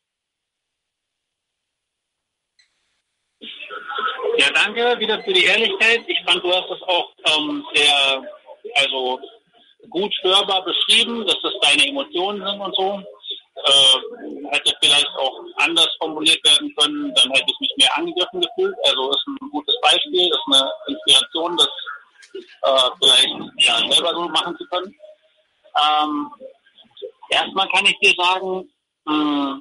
Ja, danke wieder für die Ehrlichkeit. Ich fand, du hast es auch ähm, sehr, also gut hörbar beschrieben, dass das deine Emotionen sind und so. Äh, hätte vielleicht auch anders formuliert werden können, dann hätte ich mich mehr angegriffen gefühlt. Also ist ein gutes Beispiel, ist eine Inspiration, das äh, vielleicht ja, selber so machen zu können. Ähm, erstmal kann ich dir sagen, mh,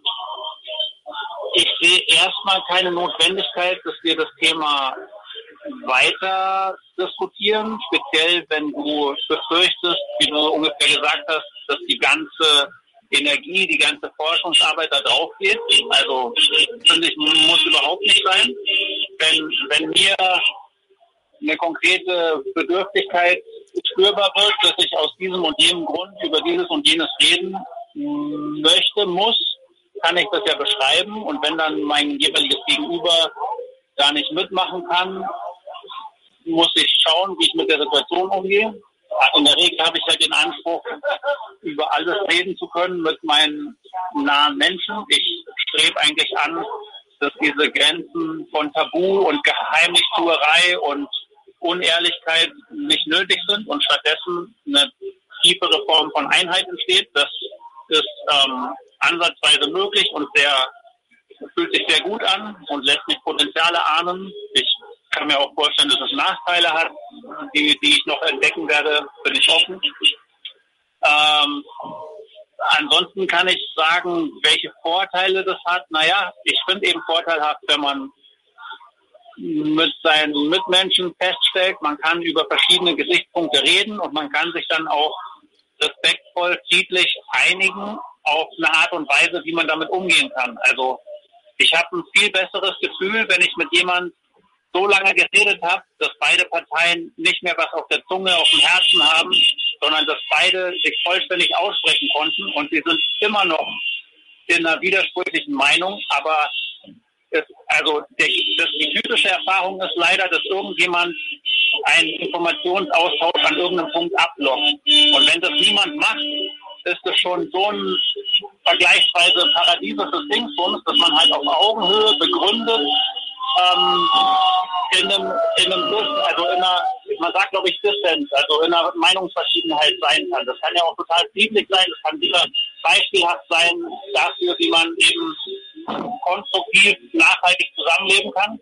ich sehe erstmal keine Notwendigkeit, dass wir das Thema weiter diskutieren, speziell wenn du befürchtest, wie du ungefähr gesagt hast, dass die ganze Energie, die ganze Forschungsarbeit da drauf geht. Also finde ich, muss überhaupt nicht sein. Wenn, wenn mir eine konkrete Bedürftigkeit spürbar wird, dass ich aus diesem und jenem Grund über dieses und jenes reden möchte, muss, kann ich das ja beschreiben. Und wenn dann mein jeweiliges Gegenüber da nicht mitmachen kann, muss ich schauen, wie ich mit der Situation umgehe. In der Regel habe ich ja den Anspruch, über alles reden zu können mit meinen nahen Menschen. Ich strebe eigentlich an, dass diese Grenzen von Tabu und Geheimnistuerei und Unehrlichkeit nicht nötig sind und stattdessen eine tiefere Form von Einheit entsteht. Das ist ähm, ansatzweise möglich und sehr, fühlt sich sehr gut an und lässt mich Potenziale ahnen. Ich kann mir auch vorstellen, dass es Nachteile hat, die, die ich noch entdecken werde, bin ich offen. Ähm, ansonsten kann ich sagen, welche Vorteile das hat. Naja, ich finde eben vorteilhaft, wenn man mit seinen Mitmenschen feststellt, man kann über verschiedene Gesichtspunkte reden und man kann sich dann auch respektvoll, friedlich einigen auf eine Art und Weise, wie man damit umgehen kann. Also ich habe ein viel besseres Gefühl, wenn ich mit jemandem so lange geredet habe, dass beide Parteien nicht mehr was auf der Zunge, auf dem Herzen haben, sondern dass beide sich vollständig aussprechen konnten und sie sind immer noch in einer widersprüchlichen Meinung, aber es, also der, das, die typische Erfahrung ist leider, dass irgendjemand einen Informationsaustausch an irgendeinem Punkt abblockt. Und wenn das niemand macht, ist es schon so ein vergleichsweise paradiesisches Ding für uns, dass man halt auf Augenhöhe begründet, ähm, in einem, in einem Plus, also in einer, man sagt glaube ich Dissens, also in einer Meinungsverschiedenheit sein kann. Das kann ja auch total friedlich sein, das kann wieder beispielhaft sein dafür, wie man eben konstruktiv, nachhaltig zusammenleben kann.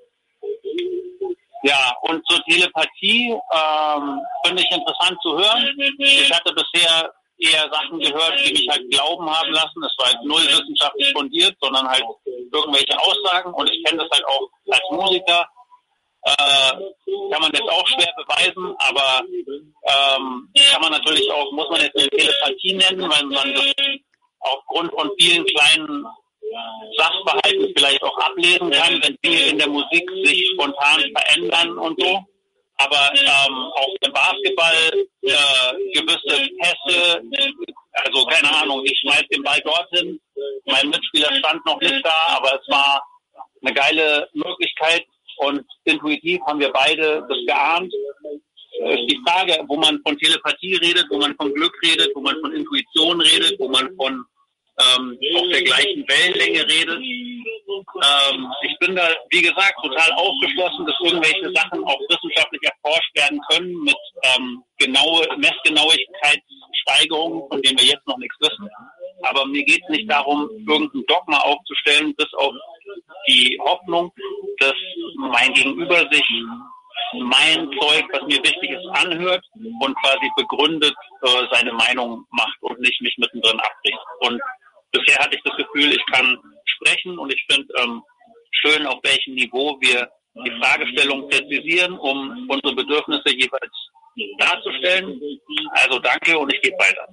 Ja, und zur Telepathie ähm, finde ich interessant zu hören. Ich hatte bisher eher Sachen gehört, die mich halt glauben haben lassen. Es war halt null wissenschaftlich fundiert, sondern halt irgendwelche Aussagen. Und ich kenne das halt auch als Musiker. Äh, kann man jetzt auch schwer beweisen, aber ähm, kann man natürlich auch, muss man jetzt eine Telepathie nennen, weil man das aufgrund von vielen kleinen Sachverhalten vielleicht auch ablesen kann, wenn Dinge in der Musik sich spontan verändern und so. Aber ähm, auch im Basketball äh, gewisse Pässe, also keine Ahnung, ich schmeiß den Ball dorthin, mein Mitspieler stand noch nicht da, aber es war eine geile Möglichkeit und intuitiv haben wir beide das geahnt. ist die Frage, wo man von Telepathie redet, wo man von Glück redet, wo man von Intuition redet, wo man von ähm, auf der gleichen Wellenlänge redet. Ähm, ich bin da, wie gesagt, total aufgeschlossen, dass irgendwelche Sachen auch wissenschaftlich erforscht werden können mit ähm, genaue Messgenauigkeitssteigerungen, von denen wir jetzt noch nichts wissen. Aber mir geht es nicht darum, irgendein Dogma aufzustellen, bis auf die Hoffnung, dass mein Gegenüber sich mein Zeug, was mir wichtig ist, anhört und quasi begründet äh, seine Meinung macht und nicht mich mittendrin abbricht. Und bisher hatte ich das Gefühl, ich kann sprechen und ich finde ähm, schön, auf welchem Niveau wir die Fragestellung präzisieren, um unsere Bedürfnisse jeweils darzustellen. Also danke und ich gebe weiter.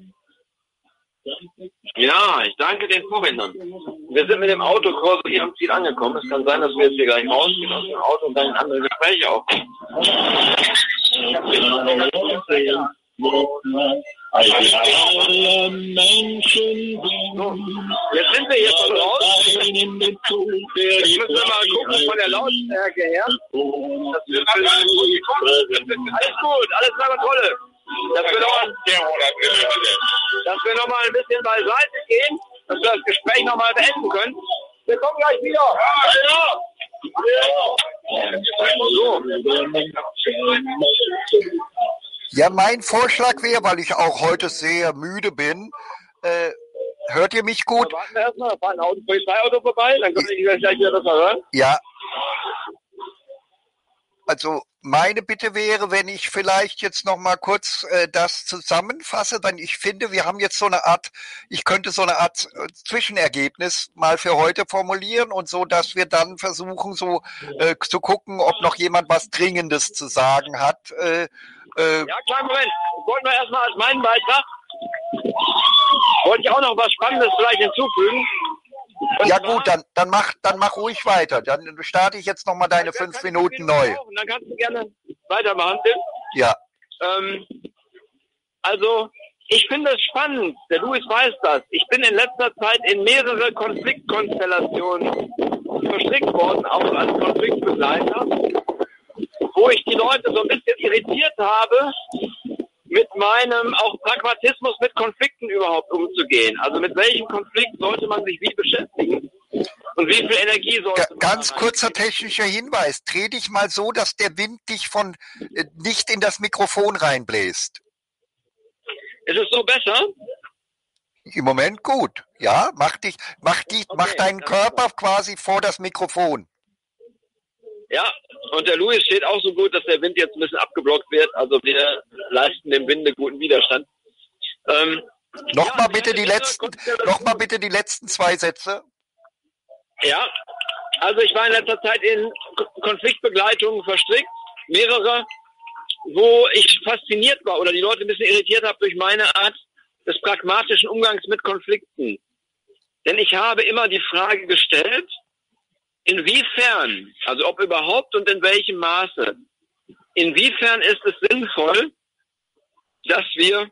Ja, ich danke den Vorrednern. Wir sind mit dem Autokurs hier am Ziel angekommen. Es kann sein, dass wir jetzt hier gleich rausgehen aus dem Auto und dann in andere Gespräche aufkommen. So, jetzt sind wir hier schon raus. Jetzt müssen wir mal gucken von der Lautstärke her. Das wird alles gut, alles unter Kontrolle. Dass wir noch, dass wir noch mal ein bisschen beiseite gehen, dass wir das Gespräch noch mal beenden können. Wir kommen gleich wieder. Ja, ja, mein Vorschlag wäre, weil ich auch heute sehr müde bin, äh, hört ihr mich gut? Ja, warten wir erstmal, da fahrt ein Auto, Polizeiauto vorbei, dann können wir gleich wieder besser hören. Ja. Also meine Bitte wäre, wenn ich vielleicht jetzt noch mal kurz äh, das zusammenfasse, denn ich finde, wir haben jetzt so eine Art, ich könnte so eine Art äh, Zwischenergebnis mal für heute formulieren und so, dass wir dann versuchen, so äh, zu gucken, ob noch jemand was Dringendes zu sagen hat. Äh, äh, ja, kleinen Moment. Ich wollte nur erstmal als meinen Beitrag, wollte ich auch noch was Spannendes vielleicht hinzufügen. Und ja gut, dann, dann, mach, dann mach ruhig weiter. Dann starte ich jetzt noch mal deine fünf Minuten neu. Dann kannst du gerne weitermachen, Tim. Ja. Ähm, also, ich finde es spannend. Der Luis weiß das. Ich bin in letzter Zeit in mehrere Konfliktkonstellationen verstrickt worden, auch als Konfliktbegleiter, wo ich die Leute so ein bisschen irritiert habe, mit meinem auch Pragmatismus mit Konflikten überhaupt umzugehen. Also mit welchem Konflikt sollte man sich wie beschäftigen und wie viel Energie sollte man Ganz kurzer technischer Hinweis. Dreh dich mal so, dass der Wind dich von äh, nicht in das Mikrofon reinbläst. Ist es so besser? Im Moment gut. Ja, mach dich, mach dich, okay, mach deinen Körper quasi vor das Mikrofon. Ja, und der Luis steht auch so gut, dass der Wind jetzt ein bisschen abgeblockt wird. Also wir leisten dem Winde guten Widerstand. Ähm, Nochmal ja, bitte die letzten, noch mal bitte die letzten zwei Sätze. Ja, also ich war in letzter Zeit in Konfliktbegleitungen verstrickt, mehrere, wo ich fasziniert war oder die Leute ein bisschen irritiert habe durch meine Art des pragmatischen Umgangs mit Konflikten. Denn ich habe immer die Frage gestellt, inwiefern, also ob überhaupt und in welchem Maße, inwiefern ist es sinnvoll, dass wir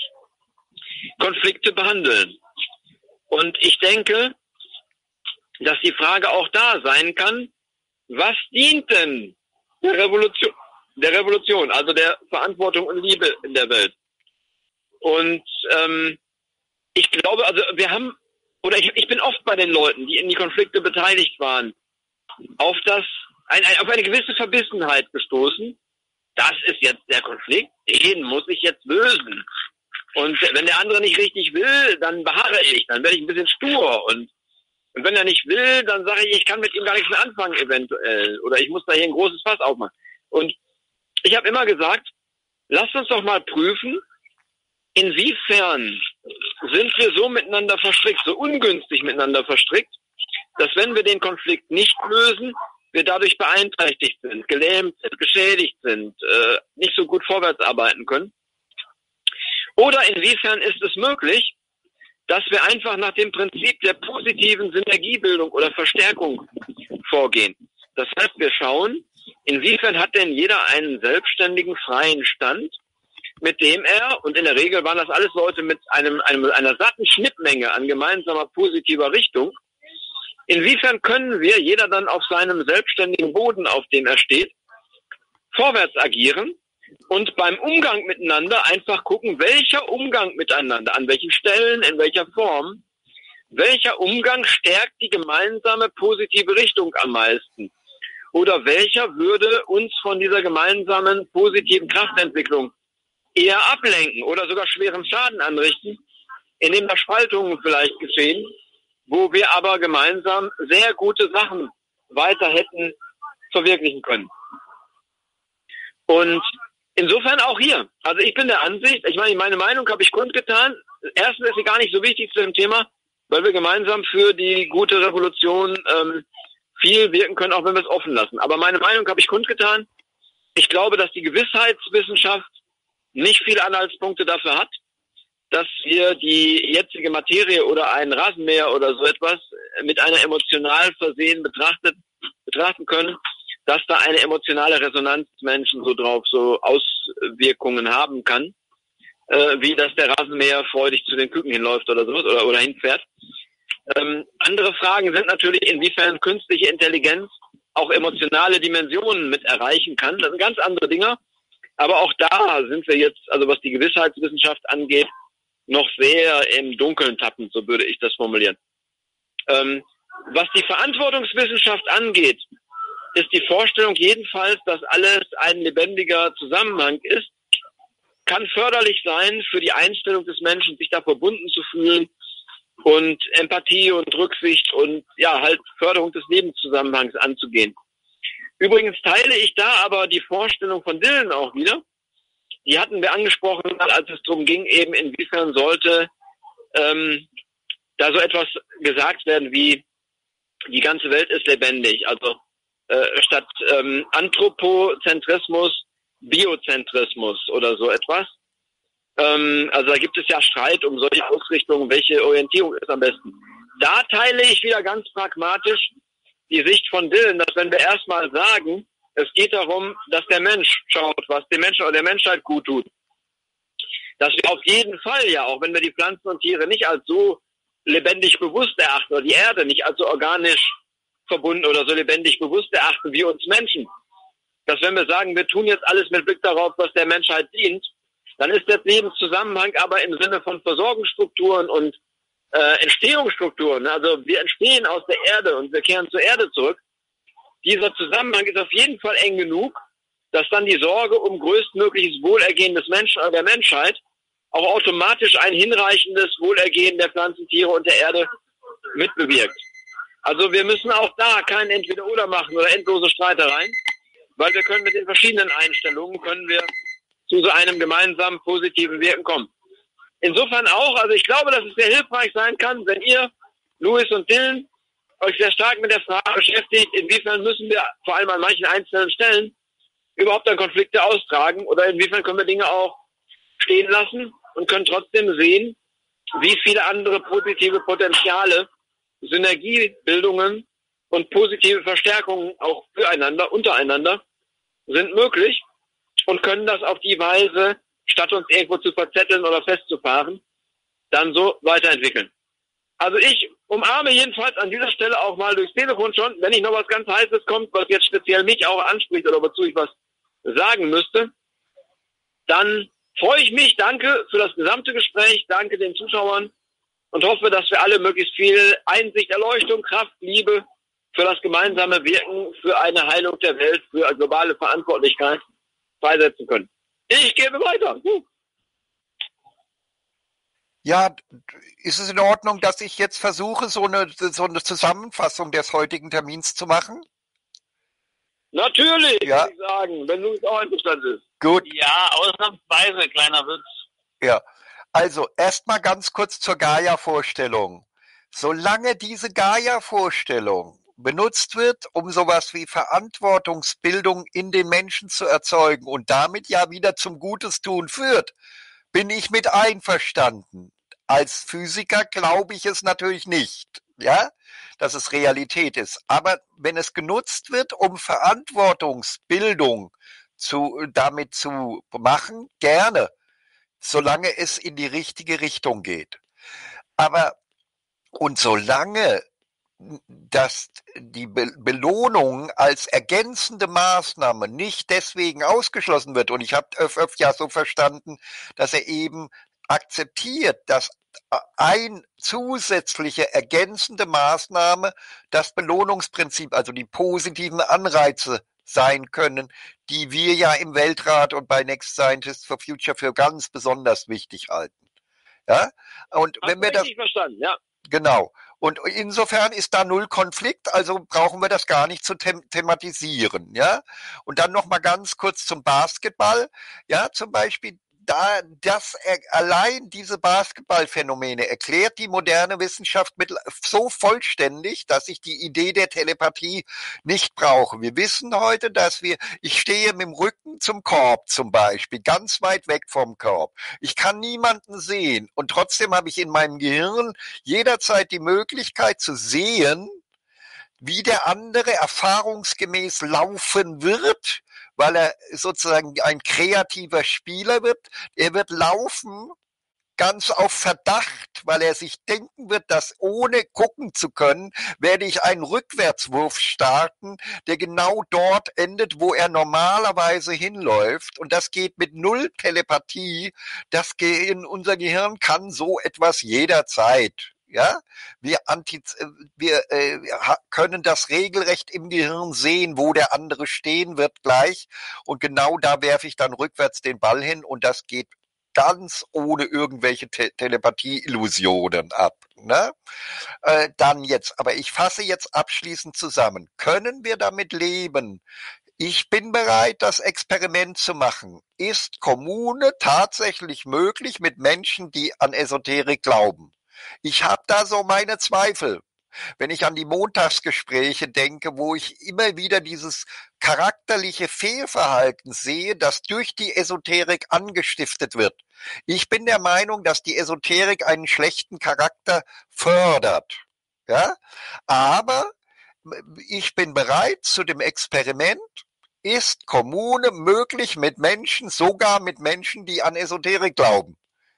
Konflikte behandeln? Und ich denke, dass die Frage auch da sein kann, was dient denn der Revolution, der Revolution, also der Verantwortung und Liebe in der Welt? Und ähm, ich glaube, also wir haben, oder ich, ich bin oft bei den Leuten, die in die Konflikte beteiligt waren, auf das, ein, ein, auf eine gewisse Verbissenheit gestoßen. Das ist jetzt der Konflikt, den muss ich jetzt lösen. Und wenn der andere nicht richtig will, dann beharre ich, dann werde ich ein bisschen stur. Und, und wenn er nicht will, dann sage ich, ich kann mit ihm gar nichts mehr anfangen eventuell. Oder ich muss da hier ein großes Fass aufmachen. Und ich habe immer gesagt, lasst uns doch mal prüfen, inwiefern sind wir so miteinander verstrickt, so ungünstig miteinander verstrickt, dass wenn wir den Konflikt nicht lösen, wir dadurch beeinträchtigt sind, gelähmt sind, geschädigt sind, äh, nicht so gut vorwärts arbeiten können. Oder inwiefern ist es möglich, dass wir einfach nach dem Prinzip der positiven Synergiebildung oder Verstärkung vorgehen. Das heißt, wir schauen, inwiefern hat denn jeder einen selbstständigen, freien Stand, mit dem er, und in der Regel waren das alles Leute mit einem, einem einer satten Schnittmenge an gemeinsamer positiver Richtung, inwiefern können wir, jeder dann auf seinem selbstständigen Boden, auf dem er steht, vorwärts agieren und beim Umgang miteinander einfach gucken, welcher Umgang miteinander, an welchen Stellen, in welcher Form, welcher Umgang stärkt die gemeinsame positive Richtung am meisten? Oder welcher würde uns von dieser gemeinsamen positiven Kraftentwicklung eher ablenken oder sogar schweren Schaden anrichten, indem da Spaltungen vielleicht geschehen, wo wir aber gemeinsam sehr gute Sachen weiter hätten verwirklichen können. Und insofern auch hier. Also ich bin der Ansicht, ich meine, meine Meinung habe ich kundgetan. Erstens ist sie gar nicht so wichtig zu dem Thema, weil wir gemeinsam für die gute Revolution ähm, viel wirken können, auch wenn wir es offen lassen. Aber meine Meinung habe ich kundgetan. Ich glaube, dass die Gewissheitswissenschaft nicht viele Anhaltspunkte dafür hat, dass wir die jetzige Materie oder einen Rasenmäher oder so etwas mit einer emotional Versehen betrachtet, betrachten können, dass da eine emotionale Resonanz Menschen so drauf so Auswirkungen haben kann, äh, wie dass der Rasenmäher freudig zu den Küken hinläuft oder so oder, oder hinfährt. Ähm, andere Fragen sind natürlich, inwiefern künstliche Intelligenz auch emotionale Dimensionen mit erreichen kann. Das sind ganz andere Dinge. Aber auch da sind wir jetzt, also was die Gewissheitswissenschaft angeht, noch sehr im Dunkeln tappend, so würde ich das formulieren. Ähm, was die Verantwortungswissenschaft angeht, ist die Vorstellung jedenfalls, dass alles ein lebendiger Zusammenhang ist, kann förderlich sein für die Einstellung des Menschen, sich da verbunden zu fühlen und Empathie und Rücksicht und ja halt Förderung des Lebenszusammenhangs anzugehen. Übrigens teile ich da aber die Vorstellung von Dylan auch wieder. Die hatten wir angesprochen, als es darum ging, eben inwiefern sollte ähm, da so etwas gesagt werden wie die ganze Welt ist lebendig. Also äh, statt ähm, Anthropozentrismus, Biozentrismus oder so etwas. Ähm, also da gibt es ja Streit um solche Ausrichtungen, welche Orientierung ist am besten. Da teile ich wieder ganz pragmatisch die Sicht von Dylan, dass wenn wir erstmal sagen, es geht darum, dass der Mensch schaut, was dem Menschen oder der Menschheit gut tut. Dass wir auf jeden Fall ja, auch wenn wir die Pflanzen und Tiere nicht als so lebendig bewusst erachten oder die Erde nicht als so organisch verbunden oder so lebendig bewusst erachten wie uns Menschen, dass wenn wir sagen, wir tun jetzt alles mit Blick darauf, was der Menschheit dient, dann ist der Lebenszusammenhang aber im Sinne von Versorgungsstrukturen und äh, Entstehungsstrukturen, also wir entstehen aus der Erde und wir kehren zur Erde zurück. Dieser Zusammenhang ist auf jeden Fall eng genug, dass dann die Sorge um größtmögliches Wohlergehen des Menschen oder der Menschheit auch automatisch ein hinreichendes Wohlergehen der Pflanzen, Tiere und der Erde mitbewirkt. Also wir müssen auch da kein Entweder-Oder machen oder endlose Streitereien, weil wir können mit den verschiedenen Einstellungen, können wir zu so einem gemeinsamen positiven Wirken kommen. Insofern auch, also ich glaube, dass es sehr hilfreich sein kann, wenn ihr, Louis und Dylan, euch sehr stark mit der Frage beschäftigt, inwiefern müssen wir vor allem an manchen einzelnen Stellen überhaupt dann Konflikte austragen oder inwiefern können wir Dinge auch stehen lassen und können trotzdem sehen, wie viele andere positive Potenziale, Synergiebildungen und positive Verstärkungen auch füreinander, untereinander sind möglich und können das auf die Weise, statt uns irgendwo zu verzetteln oder festzufahren, dann so weiterentwickeln. Also ich umarme jedenfalls an dieser Stelle auch mal durchs Telefon schon, wenn nicht noch was ganz Heißes kommt, was jetzt speziell mich auch anspricht oder wozu ich was sagen müsste, dann freue ich mich, danke für das gesamte Gespräch, danke den Zuschauern und hoffe, dass wir alle möglichst viel Einsicht, Erleuchtung, Kraft, Liebe für das gemeinsame Wirken, für eine Heilung der Welt, für eine globale Verantwortlichkeit freisetzen können. Ich gebe weiter. Hm. Ja, ist es in Ordnung, dass ich jetzt versuche, so eine, so eine Zusammenfassung des heutigen Termins zu machen? Natürlich, ja. Würde ich sagen, wenn du es auch einverstanden bist. Gut. Ja, ausnahmsweise, kleiner Witz. Ja, also erstmal ganz kurz zur Gaia-Vorstellung. Solange diese Gaia-Vorstellung benutzt wird, um sowas wie Verantwortungsbildung in den Menschen zu erzeugen und damit ja wieder zum Gutestun führt, bin ich mit einverstanden. Als Physiker glaube ich es natürlich nicht, ja, dass es Realität ist. Aber wenn es genutzt wird, um Verantwortungsbildung zu, damit zu machen, gerne, solange es in die richtige Richtung geht. Aber, und solange dass die Be- Belohnung als ergänzende Maßnahme nicht deswegen ausgeschlossen wird. Und ich habe Öff Öff ja so verstanden, dass er eben akzeptiert, dass ein zusätzliche ergänzende Maßnahme das Belohnungsprinzip, also die positiven Anreize sein können, die wir ja im Weltrat und bei Next Scientists for Future für ganz besonders wichtig halten. Ja? Und Hast wenn du wir das richtig verstanden, ja. Genau. Und insofern ist da null Konflikt, also brauchen wir das gar nicht zu them thematisieren, ja. Und dann noch mal ganz kurz zum Basketball, ja, zum Beispiel. Da, das er, allein diese Basketballphänomene erklärt die moderne Wissenschaft mit, so vollständig, dass ich die Idee der Telepathie nicht brauche. Wir wissen heute, dass wir, ich stehe mit dem Rücken zum Korb zum Beispiel, ganz weit weg vom Korb. Ich kann niemanden sehen und trotzdem habe ich in meinem Gehirn jederzeit die Möglichkeit zu sehen, wie der andere erfahrungsgemäß laufen wird, weil er sozusagen ein kreativer Spieler wird. Er wird laufen ganz auf Verdacht, weil er sich denken wird, dass ohne gucken zu können, werde ich einen Rückwärtswurf starten, der genau dort endet, wo er normalerweise hinläuft. Und das geht mit null Telepathie. Das in unser Gehirn kann so etwas jederzeit. Ja, wir, antiz wir äh, können das regelrecht im Gehirn sehen, wo der andere stehen wird gleich. Und genau da werfe ich dann rückwärts den Ball hin und das geht ganz ohne irgendwelche Te Telepathie-Illusionen ab. Ne? Äh, dann jetzt, aber ich fasse jetzt abschließend zusammen. Können wir damit leben? Ich bin bereit, das Experiment zu machen. Ist Kommune tatsächlich möglich mit Menschen, die an Esoterik glauben? Ich habe da so meine Zweifel. Wenn ich an die Montagsgespräche denke, wo ich immer wieder dieses charakterliche Fehlverhalten sehe, das durch die Esoterik angestiftet wird. Ich bin der Meinung, dass die Esoterik einen schlechten Charakter fördert. Ja? Aber ich bin bereit zu dem Experiment. Ist Kommune möglich mit Menschen, sogar mit Menschen, die an Esoterik glauben?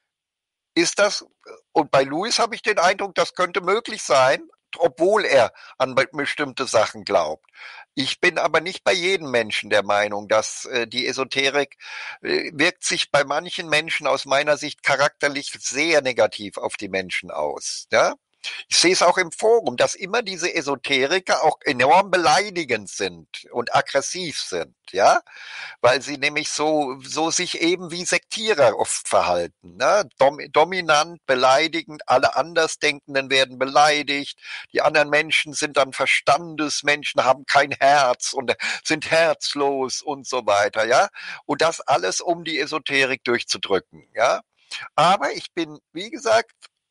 Ist das, und bei Louis habe ich den Eindruck, das könnte möglich sein, obwohl er an bestimmte Sachen glaubt. Ich bin aber nicht bei jedem Menschen der Meinung, dass äh, die Esoterik äh, wirkt sich bei manchen Menschen aus meiner Sicht charakterlich sehr negativ auf die Menschen aus. Ja? Ich sehe es auch im Forum, dass immer diese Esoteriker auch enorm beleidigend sind und aggressiv sind, ja, weil sie nämlich so so sich eben wie Sektierer oft verhalten, ne? Dom dominant, beleidigend, alle Andersdenkenden werden beleidigt, die anderen Menschen sind dann Verstandesmenschen, haben kein Herz und sind herzlos und so weiter, ja, und das alles, um die Esoterik durchzudrücken, ja. Aber ich bin, wie gesagt,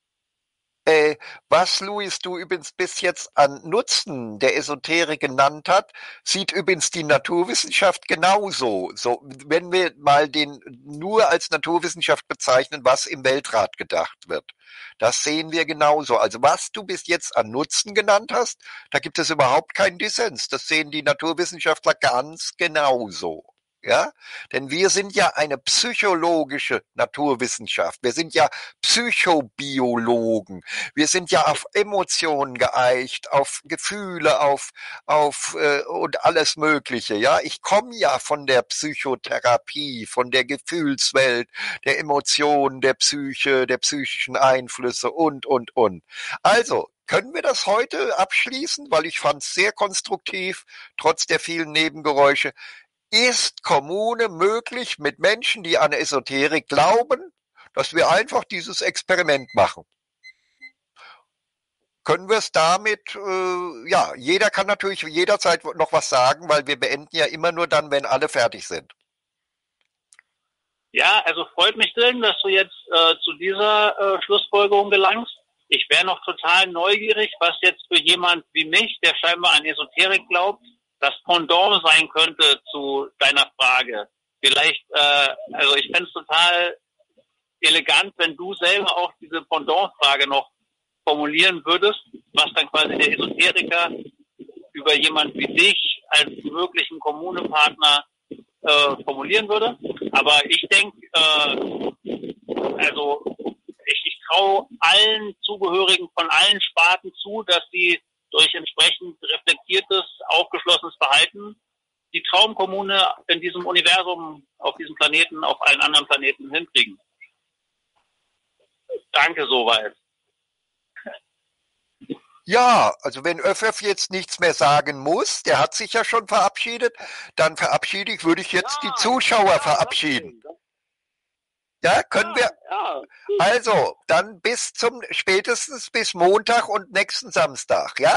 Äh, was, Louis, du übrigens bis jetzt an Nutzen der Esoterik genannt hat, sieht übrigens die Naturwissenschaft genauso. So, wenn wir mal den nur als Naturwissenschaft bezeichnen, was im Weltrat gedacht wird. Das sehen wir genauso. Also was du bis jetzt an Nutzen genannt hast, da gibt es überhaupt keinen Dissens. Das sehen die Naturwissenschaftler ganz genauso. Ja, denn wir sind ja eine psychologische Naturwissenschaft. Wir sind ja Psychobiologen. Wir sind ja auf Emotionen geeicht, auf Gefühle, auf auf äh, und alles Mögliche. Ja, ich komme ja von der Psychotherapie, von der Gefühlswelt, der Emotionen, der Psyche, der psychischen Einflüsse und und und. Also können wir das heute abschließen, weil ich fand es sehr konstruktiv, trotz der vielen Nebengeräusche. Ist Kommune möglich mit Menschen, die an Esoterik glauben, dass wir einfach dieses Experiment machen? Können wir es damit, äh, ja, jeder kann natürlich jederzeit noch was sagen, weil wir beenden ja immer nur dann, wenn alle fertig sind. Ja, also freut mich, Dylan, dass du jetzt äh, zu dieser äh, Schlussfolgerung gelangst. Ich wäre noch total neugierig, was jetzt für jemand wie mich, der scheinbar an Esoterik glaubt, das Pendant sein könnte zu deiner Frage. Vielleicht, äh, also ich fände es total elegant, wenn du selber auch diese Pendant-Frage noch formulieren würdest, was dann quasi der Esoteriker über jemand wie dich als möglichen Kommunepartner äh, formulieren würde. Aber ich denke, äh, also ich, ich traue allen Zugehörigen von allen Sparten zu, dass sie durch entsprechend reflektiertes, aufgeschlossenes Verhalten die Traumkommune in diesem Universum, auf diesem Planeten, auf allen anderen Planeten hinkriegen. Danke soweit. Ja, also wenn Öffef jetzt nichts mehr sagen muss, der hat sich ja schon verabschiedet, dann verabschiede ich, würde ich jetzt Ja, die Zuschauer ja, verabschieden. das- Ja, können wir, Ja, also, dann bis zum, spätestens bis Montag und nächsten Samstag, ja?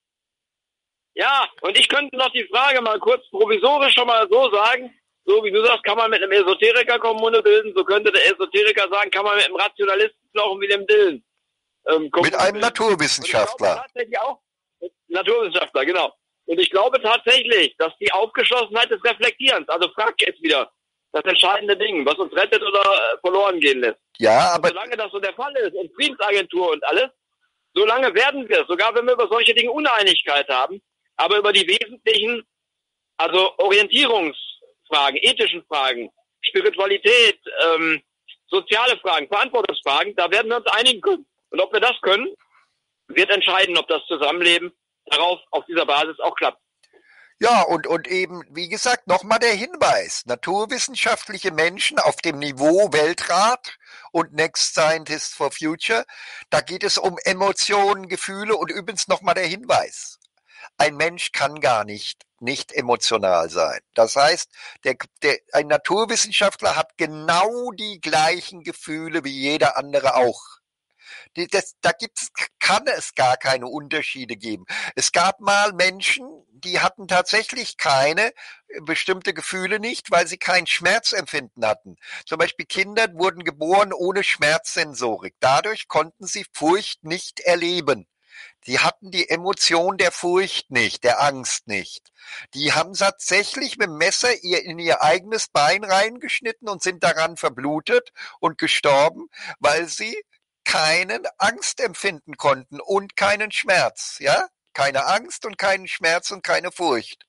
ja, und ich könnte noch die Frage mal kurz provisorisch schon mal so sagen, so wie du sagst, kann man mit einem Esoteriker Kommune bilden, so könnte der Esoteriker sagen, kann man mit einem Rationalisten wie dem Dillen ähm, Kommune Mit einem bilden. Naturwissenschaftler. Und ich glaube tatsächlich auch, Naturwissenschaftler, genau. Und ich glaube tatsächlich, dass die Aufgeschlossenheit des Reflektierens, also frag jetzt wieder, das entscheidende Ding, was uns rettet oder äh, verloren gehen lässt. Ja, Und aber solange das so der Fall ist und Friedensagentur und alles, solange werden wir, sogar wenn wir über solche Dinge Uneinigkeit haben, aber über die wesentlichen, also Orientierungsfragen, ethischen Fragen, Spiritualität, ähm, soziale Fragen, Verantwortungsfragen, da werden wir uns einigen können. Und ob wir das können, wird entscheiden, ob das Zusammenleben darauf, auf dieser Basis auch klappt. ja, und, und eben, wie gesagt, nochmal der Hinweis, naturwissenschaftliche Menschen auf dem Niveau Weltrat und Next Scientist for Future, da geht es um Emotionen, Gefühle und übrigens nochmal der Hinweis. Ein Mensch kann gar nicht nicht emotional sein. Das heißt, der, der, ein Naturwissenschaftler hat genau die gleichen Gefühle wie jeder andere auch. Die, das, da gibt's, kann es gar keine Unterschiede geben. Es gab mal Menschen, die hatten tatsächlich keine bestimmte Gefühle nicht, weil sie kein Schmerzempfinden hatten. Zum Beispiel Kinder wurden geboren ohne Schmerzsensorik. Dadurch konnten sie Furcht nicht erleben. Die hatten die Emotion der Furcht nicht, der Angst nicht. Die haben tatsächlich mit dem Messer ihr, in ihr eigenes Bein reingeschnitten und sind daran verblutet und gestorben, weil sie keinen Angst empfinden konnten und keinen Schmerz, ja? Keine Angst und keinen Schmerz und keine Furcht.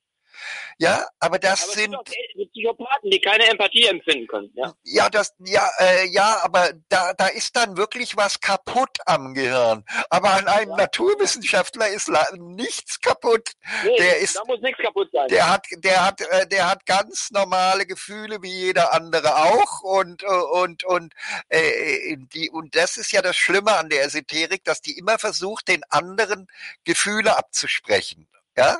Ja, aber das Aber es sind gibt auch die Psychopathen, die keine Empathie empfinden können. Ja, ja, das, ja, äh, ja, aber da, da ist dann wirklich was kaputt am Gehirn. Aber an einem Ja. Naturwissenschaftler ist la- nichts kaputt. nee, Der ist, da muss nichts kaputt sein. der hat, der hat, äh, der hat ganz normale Gefühle wie jeder andere auch und äh, und und äh, die und das ist ja das Schlimme an der Esoterik, dass die immer versucht, den anderen Gefühle abzusprechen. Ja,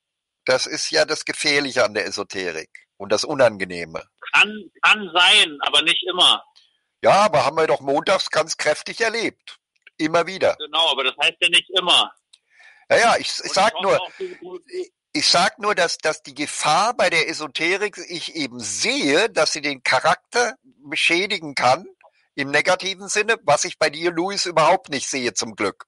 das ist ja das Gefährliche an der Esoterik und das Unangenehme. Kann, kann sein, aber nicht immer. Ja, aber haben wir doch montags ganz kräftig erlebt. Immer wieder. Genau, aber das heißt ja nicht immer. Ja, ja, ich, ich Und sag hoffe nur, auch, du- du- ich sag nur, dass, dass die Gefahr bei der Esoterik ich eben sehe, dass sie den Charakter beschädigen kann, im negativen Sinne, was ich bei dir, Luis, überhaupt nicht sehe, zum Glück.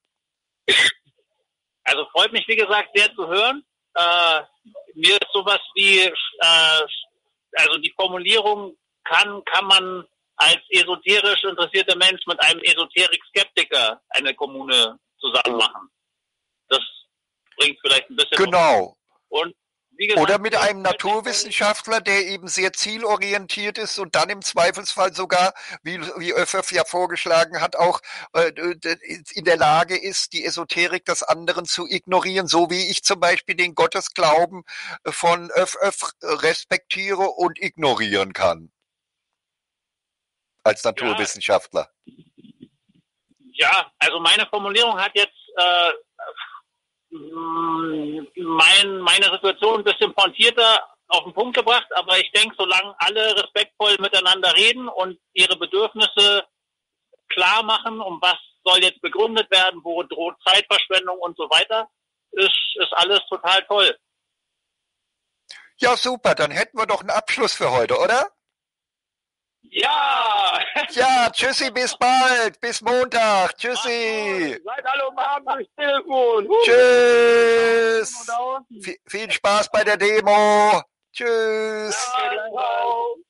Also freut mich, wie gesagt, sehr zu hören. Äh, mir ist sowas wie, äh, also die Formulierung kann, kann man als esoterisch interessierter Mensch mit einem Esoterik-Skeptiker eine Kommune zusammen machen. Das bringt vielleicht ein bisschen. Genau. Und wie gesagt, Oder mit einem Naturwissenschaftler, der eben sehr zielorientiert ist und dann im Zweifelsfall sogar, wie, wie Öffef ja vorgeschlagen hat, auch äh, in der Lage ist, die Esoterik des anderen zu ignorieren, so wie ich zum Beispiel den Gottesglauben von Öffef respektiere und ignorieren kann. Als Naturwissenschaftler. Ja, also meine Formulierung hat jetzt äh, mein, meine Situation ein bisschen pointierter auf den Punkt gebracht, aber ich denke, solange alle respektvoll miteinander reden und ihre Bedürfnisse klar machen, um was soll jetzt begründet werden, wo droht Zeitverschwendung und so weiter, ist, ist alles total toll. Ja, super, dann hätten wir doch einen Abschluss für heute, oder? Ja! Ja, tschüssi, bis bald, bis Montag, tschüssi. Seid alle umarmt durchs Telefon. Huh. Tschüss. V- viel Spaß bei der Demo. Tschüss. Ja, ciao.